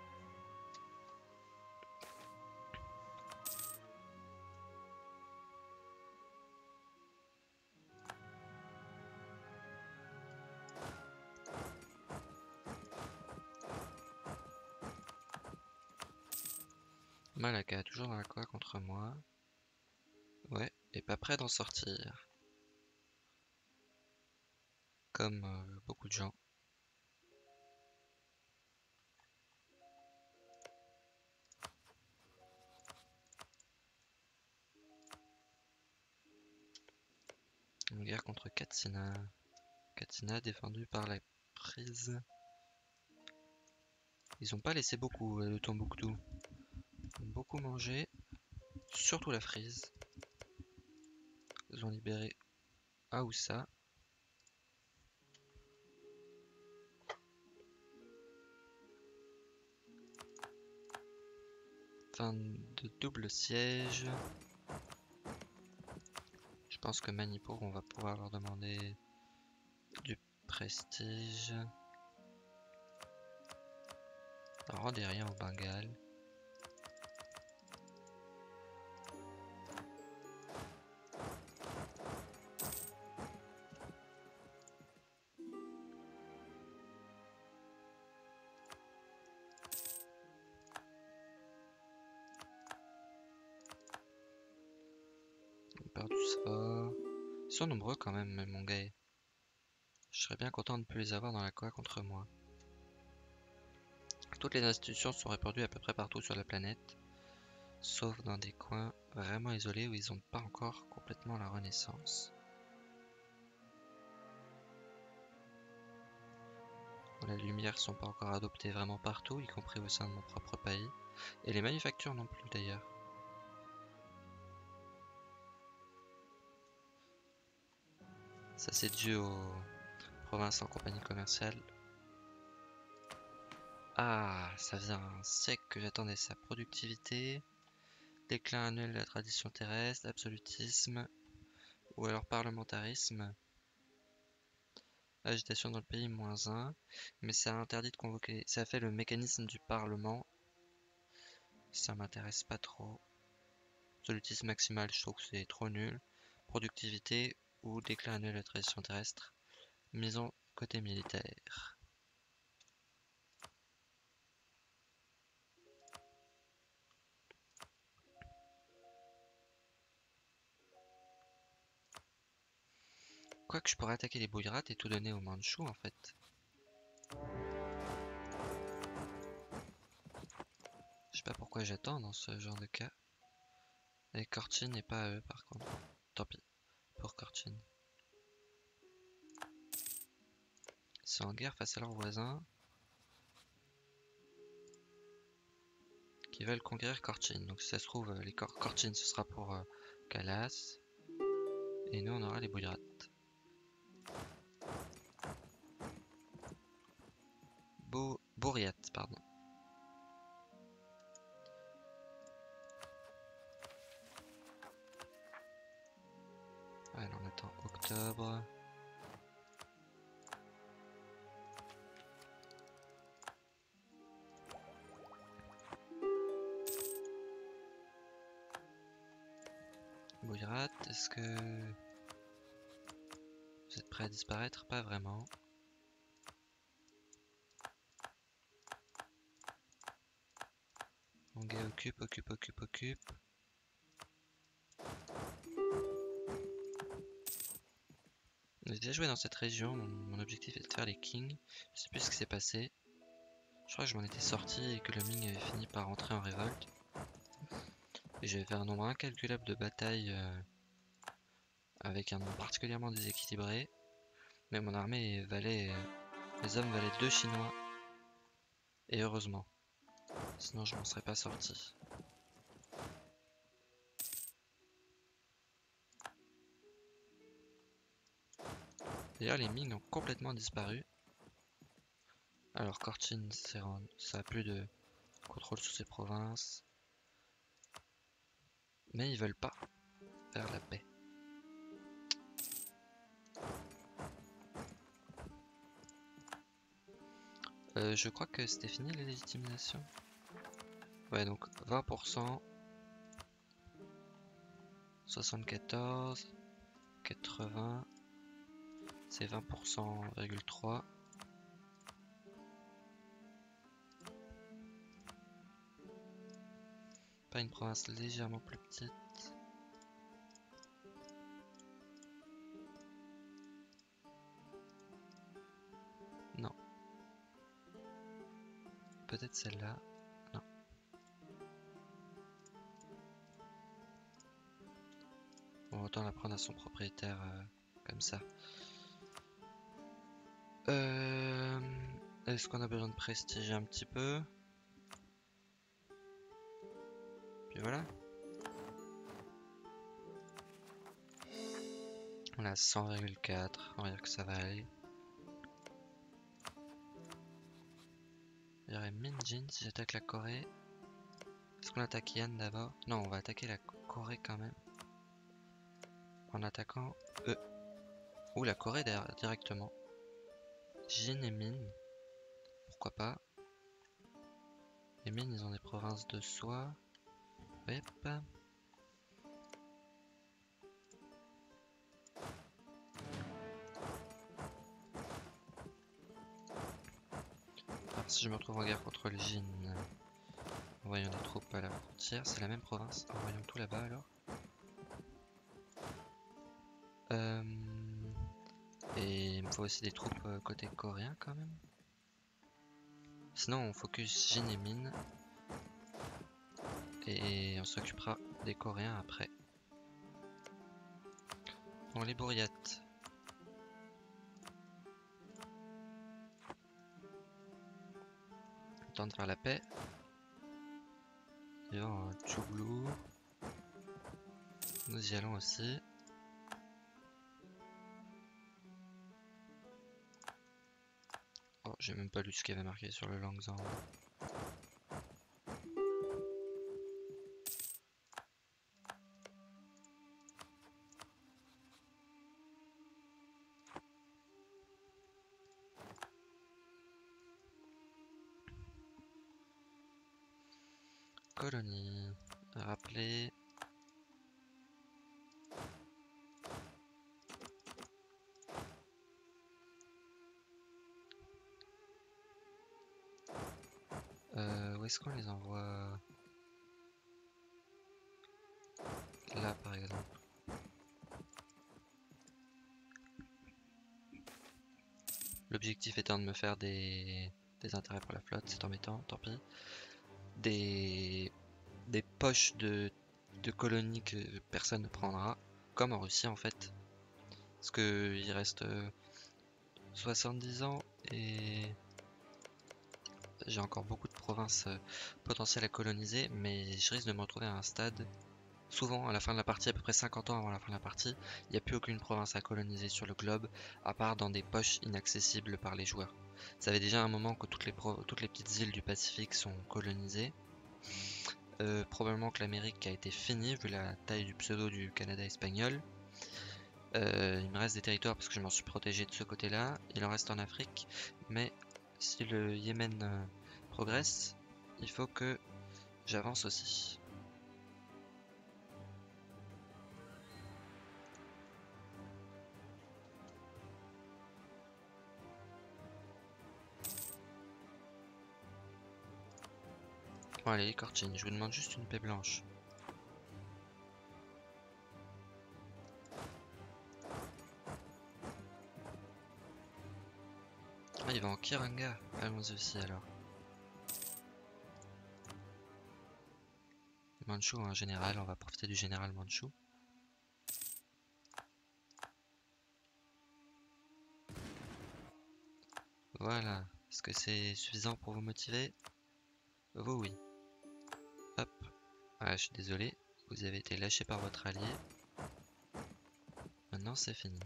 Malaka, toujours dans la quoi contre moi. Ouais, et pas prêt d'en sortir. Comme euh, beaucoup de gens. Une guerre contre Katsina. Katsina défendue par la prise. Ils ont pas laissé beaucoup euh, le Tombouctou. Ils ont beaucoup mangé. Surtout la frise. Ils ont libéré Aoussa. Fin de double siège. Je pense que Manipur, on va pouvoir leur demander du prestige. Ne rendez rien au Bengale. On perd du sort. Ils sont nombreux quand même, mes Mongais. Je serais bien content de ne plus les avoir dans la Koa contre moi. Toutes les institutions sont répandues à peu près partout sur la planète, sauf dans des coins vraiment isolés où ils n'ont pas encore complètement la renaissance. Les lumières sont pas encore adoptées vraiment partout, y compris au sein de mon propre pays, et les manufactures non plus d'ailleurs. Ça c'est dû aux provinces en compagnie commerciale. Ah, ça faisait un siècle que j'attendais sa productivité. Déclin annuel de la tradition terrestre, absolutisme, ou alors parlementarisme. Agitation dans le pays, moins un. Mais ça a interdit de convoquer. Ça a fait le mécanisme du parlement. Ça m'intéresse pas trop. Absolutisme maximal, je trouve que c'est trop nul. Productivité ou déclin annuel de la tradition terrestre. Maison côté militaire. Quoique je pourrais attaquer les Bouillerates et tout donner aux Mandchous en fait. Je sais pas pourquoi j'attends dans ce genre de cas. Et Korchin n'est pas à eux par contre. Tant pis pour Korchin. Ils sont en guerre face à leurs voisins qui veulent conquérir Korchin. Donc si ça se trouve, les Kor Korchin ce sera pour euh, Kalas. Et nous on aura les Bouillerates. Bo Bourriat, pardon. Allez, on attend octobre. Bouillerat, est-ce que vous êtes prêt à disparaître? Pas vraiment. Mongay occupe, occupe, occupe, occupe. J'ai déjà joué dans cette région, mon, mon objectif est de faire les kings. Je sais plus ce qui s'est passé. Je crois que je m'en étais sorti et que le Ming avait fini par rentrer en révolte. Et j'avais fait un nombre incalculable de batailles euh, avec un nombre particulièrement déséquilibré. Mais mon armée valait... Euh, les hommes valaient deux Chinois. Et heureusement. Sinon je m'en serais pas sorti. D'ailleurs les Ming ont complètement disparu. Alors Korchin, ça a plus de contrôle sur ses provinces. Mais ils veulent pas faire la paix. Euh, je crois que c'était fini la légitimisation. Ouais, donc vingt pour cent, soixante-quatorze, quatre-vingts, c'est vingt pour cent virgule trois. Pas une province légèrement plus petite. Non. Peut-être celle-là. Non. Bon, autant la prendre à son propriétaire euh, comme ça. Euh, Est-ce qu'on a besoin de prestiger un petit peu? Puis voilà. On a cent virgule quatre. On va dire que ça va aller. Il y aurait Minjin si j'attaque la Corée. Est-ce qu'on attaque Yann d'abord? Non, on va attaquer la Corée quand même. En attaquant eux. Ou la Corée directement. Jin et Min. Pourquoi pas. Les Min, ils ont des provinces de soi. Hop. Alors, si je me retrouve en guerre contre le Jin, envoyons des troupes à la frontière. C'est la même province. Envoyons tout là-bas alors. Euh... Et il me faut aussi des troupes euh, côté coréen quand même. Sinon on focus Jin et Min. Et on s'occupera des Coréens après. Bon, les bourriates. Le temps de faire la paix. Il y a un Tchouglou. Nous y allons aussi. Oh, j'ai même pas lu ce qu'il y avait marqué sur le Langzang. Colonie. Rappeler. Euh, où est-ce qu'on les envoie? Là par exemple. L'objectif étant de me faire des, des intérêts pour la flotte, c'est embêtant, tant pis. Des, des poches de, de colonies que personne ne prendra, comme en Russie en fait. Parce que il reste euh, soixante-dix ans et j'ai encore beaucoup de provinces euh, potentielles à coloniser, mais je risque de me retrouver à un stade, souvent à la fin de la partie, à peu près cinquante ans avant la fin de la partie, il n'y a plus aucune province à coloniser sur le globe, à part dans des poches inaccessibles par les joueurs. Ça fait déjà un moment que toutes les, pro toutes les petites îles du Pacifique sont colonisées. Euh, probablement que l'Amérique a été finie, vu la taille du pseudo du Canada espagnol. Euh, il me reste des territoires parce que je m'en suis protégé de ce côté-là. Il en reste en Afrique, mais si le Yémen euh, progresse, il faut que j'avance aussi. Bon allez, Cortine, je vous demande juste une paix blanche. Ah, il va en Kiranga. Allons-y aussi alors. Manchou en général, on va profiter du général Manchou. Voilà. Est-ce que c'est suffisant pour vous motiver? Vous, oui. Hop. Ah, je suis désolé. Vous avez été lâché par votre allié. Maintenant, c'est fini.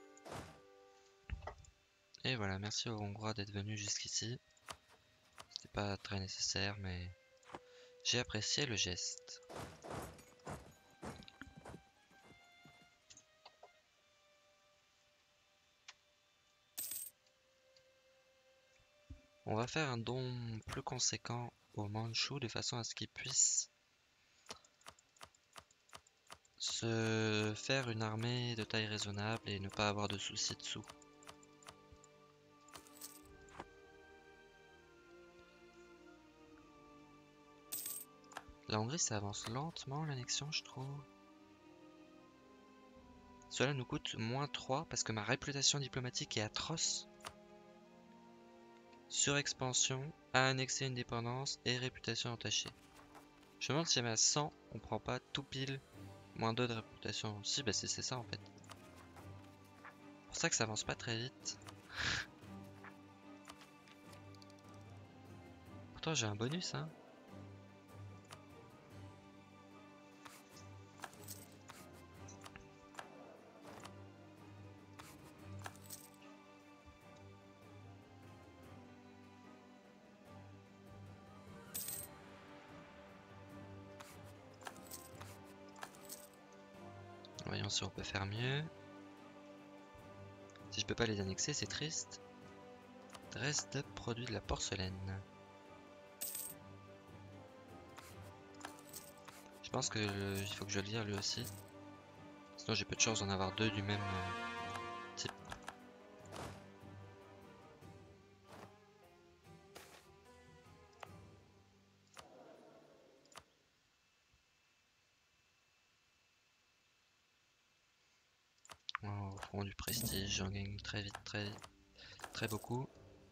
Et voilà, merci aux Hongrois d'être venus jusqu'ici. C'était pas très nécessaire, mais j'ai apprécié le geste. On va faire un don plus conséquent au Manchu de façon à ce qu'il puisse se faire une armée de taille raisonnable et ne pas avoir de soucis dessous. La Hongrie, ça avance lentement l'annexion, je trouve. Cela nous coûte moins trois parce que ma réputation diplomatique est atroce. Surexpansion, à annexer une dépendance et réputation entachée. Je me demande si jamais à cent, on prend pas tout pile moins deux de réputation. Si, bah c'est ça en fait. C'est pour ça que ça avance pas très vite. Pourtant j'ai un bonus hein. Voyons si on peut faire mieux. Si je peux pas les annexer, c'est triste. Dresde produit de la porcelaine. Je pense que le... il faut que je le lire lui aussi. Sinon j'ai peu de chance d'en avoir deux du même euh, type. Oh, au fond du prestige, j'en gagne très vite, très vite, très beaucoup.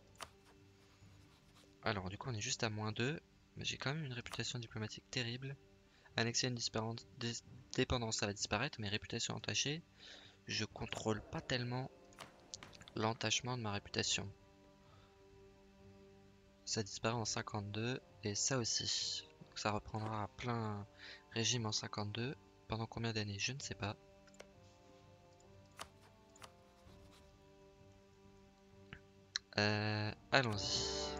Alors du coup on est juste à moins deux, mais j'ai quand même une réputation diplomatique terrible. Annexer une dépendance, ça va disparaître, mais réputation entachée, je contrôle pas tellement l'entachement de ma réputation. Ça disparaît en cinquante-deux, et ça aussi. Donc ça reprendra à plein régime en cinquante-deux. Pendant combien d'années? Je ne sais pas. Euh, allons-y.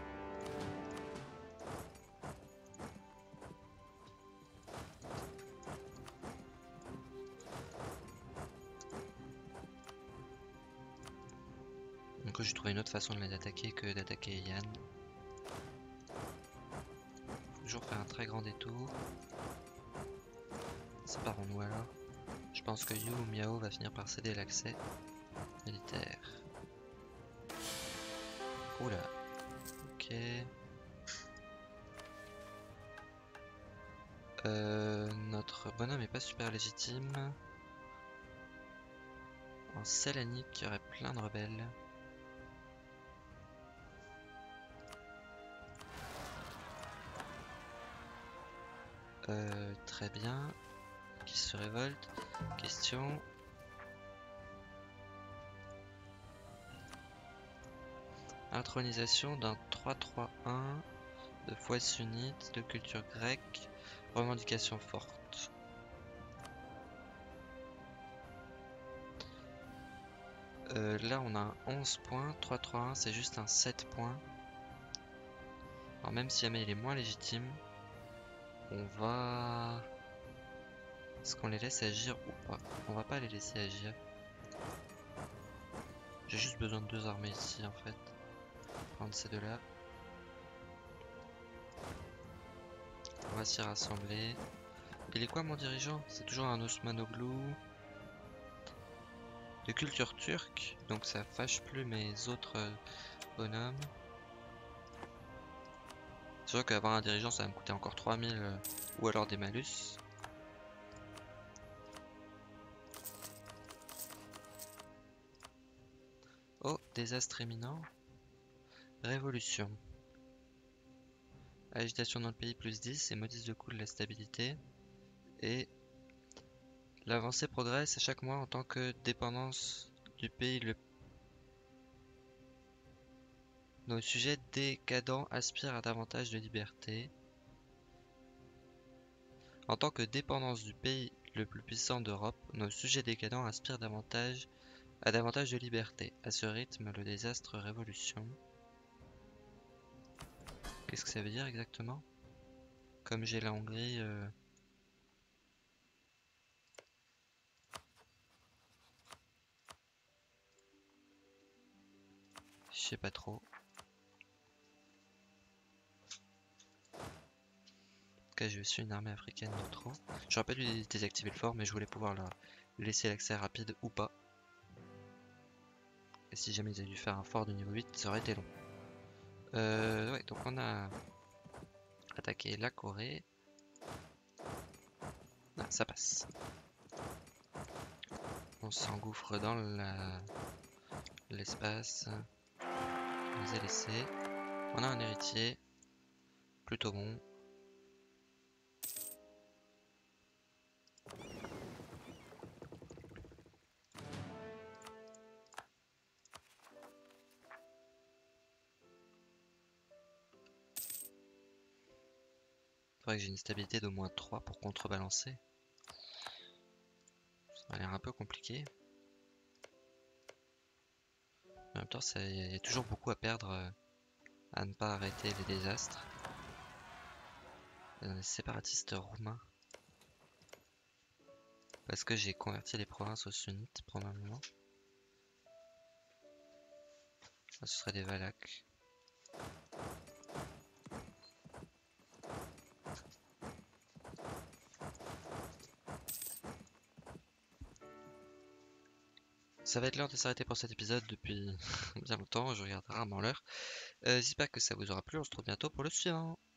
Donc j'ai trouvé une autre façon de les attaquer que d'attaquer Yann. Faut toujours faire un très grand détour. Séparons-nous alors. Je pense que Yu ou Miao va finir par céder l'accès militaire. Oula. Ok. Euh, notre bonhomme est pas super légitime. En Sélanique, il y aurait plein de rebelles. Euh, très bien. Qui se révolte. Question. Intronisation d'un trois trois un de foi sunnite, de culture grecque. Revendication forte. Euh, là on a un onze points, trois trois un c'est juste un sept points. Alors même si jamais il est moins légitime, on va... Est-ce qu'on les laisse agir ou pas? On va pas les laisser agir. J'ai juste besoin de deux armées ici en fait. Prendre ces deux là. On va s'y rassembler. Il est quoi mon dirigeant? C'est toujours un Osmanoglu de culture turque, donc ça fâche plus mes autres euh, bonhommes. C'est sûr qu'avoir un dirigeant ça va me coûter encore trois mille euh, ou alors des malus. Oh, désastre imminent. Révolution. Agitation dans le pays plus dix et modifie le coût de la stabilité. Et l'avancée progresse à chaque mois en tant que dépendance du pays. Le... Nos sujets décadents aspirent à davantage de liberté. En tant que dépendance du pays le plus puissant d'Europe, nos sujets décadents aspirent davantage à davantage de liberté. À ce rythme, le désastre révolution. Qu'est-ce que ça veut dire exactement? Comme j'ai la Hongrie... Euh... Je sais pas trop. En tout cas, je suis une armée africaine de trop. J'aurais pas dû désactiver le fort, mais je voulais pouvoir leur laisser l'accès rapide ou pas. Et si jamais ils avaient dû faire un fort de niveau huit, ça aurait été long. Euh, ouais, donc on a attaqué la Corée. Ah, ça passe. On s'engouffre dans la... l'espace. On les a laissés. On a un héritier. Plutôt bon. Faudrait que j'ai une stabilité d'au moins trois pour contrebalancer. Ça a l'air un peu compliqué. En même temps, il y a toujours beaucoup à perdre euh, à ne pas arrêter les désastres. Les séparatistes roumains. Parce que j'ai converti les provinces aux sunnites, probablement. Ça, ce serait des Valaques. Ça va être l'heure de s'arrêter pour cet épisode depuis bien longtemps, je regarde rarement l'heure. Euh, J'espère que ça vous aura plu, on se retrouve bientôt pour le suivant.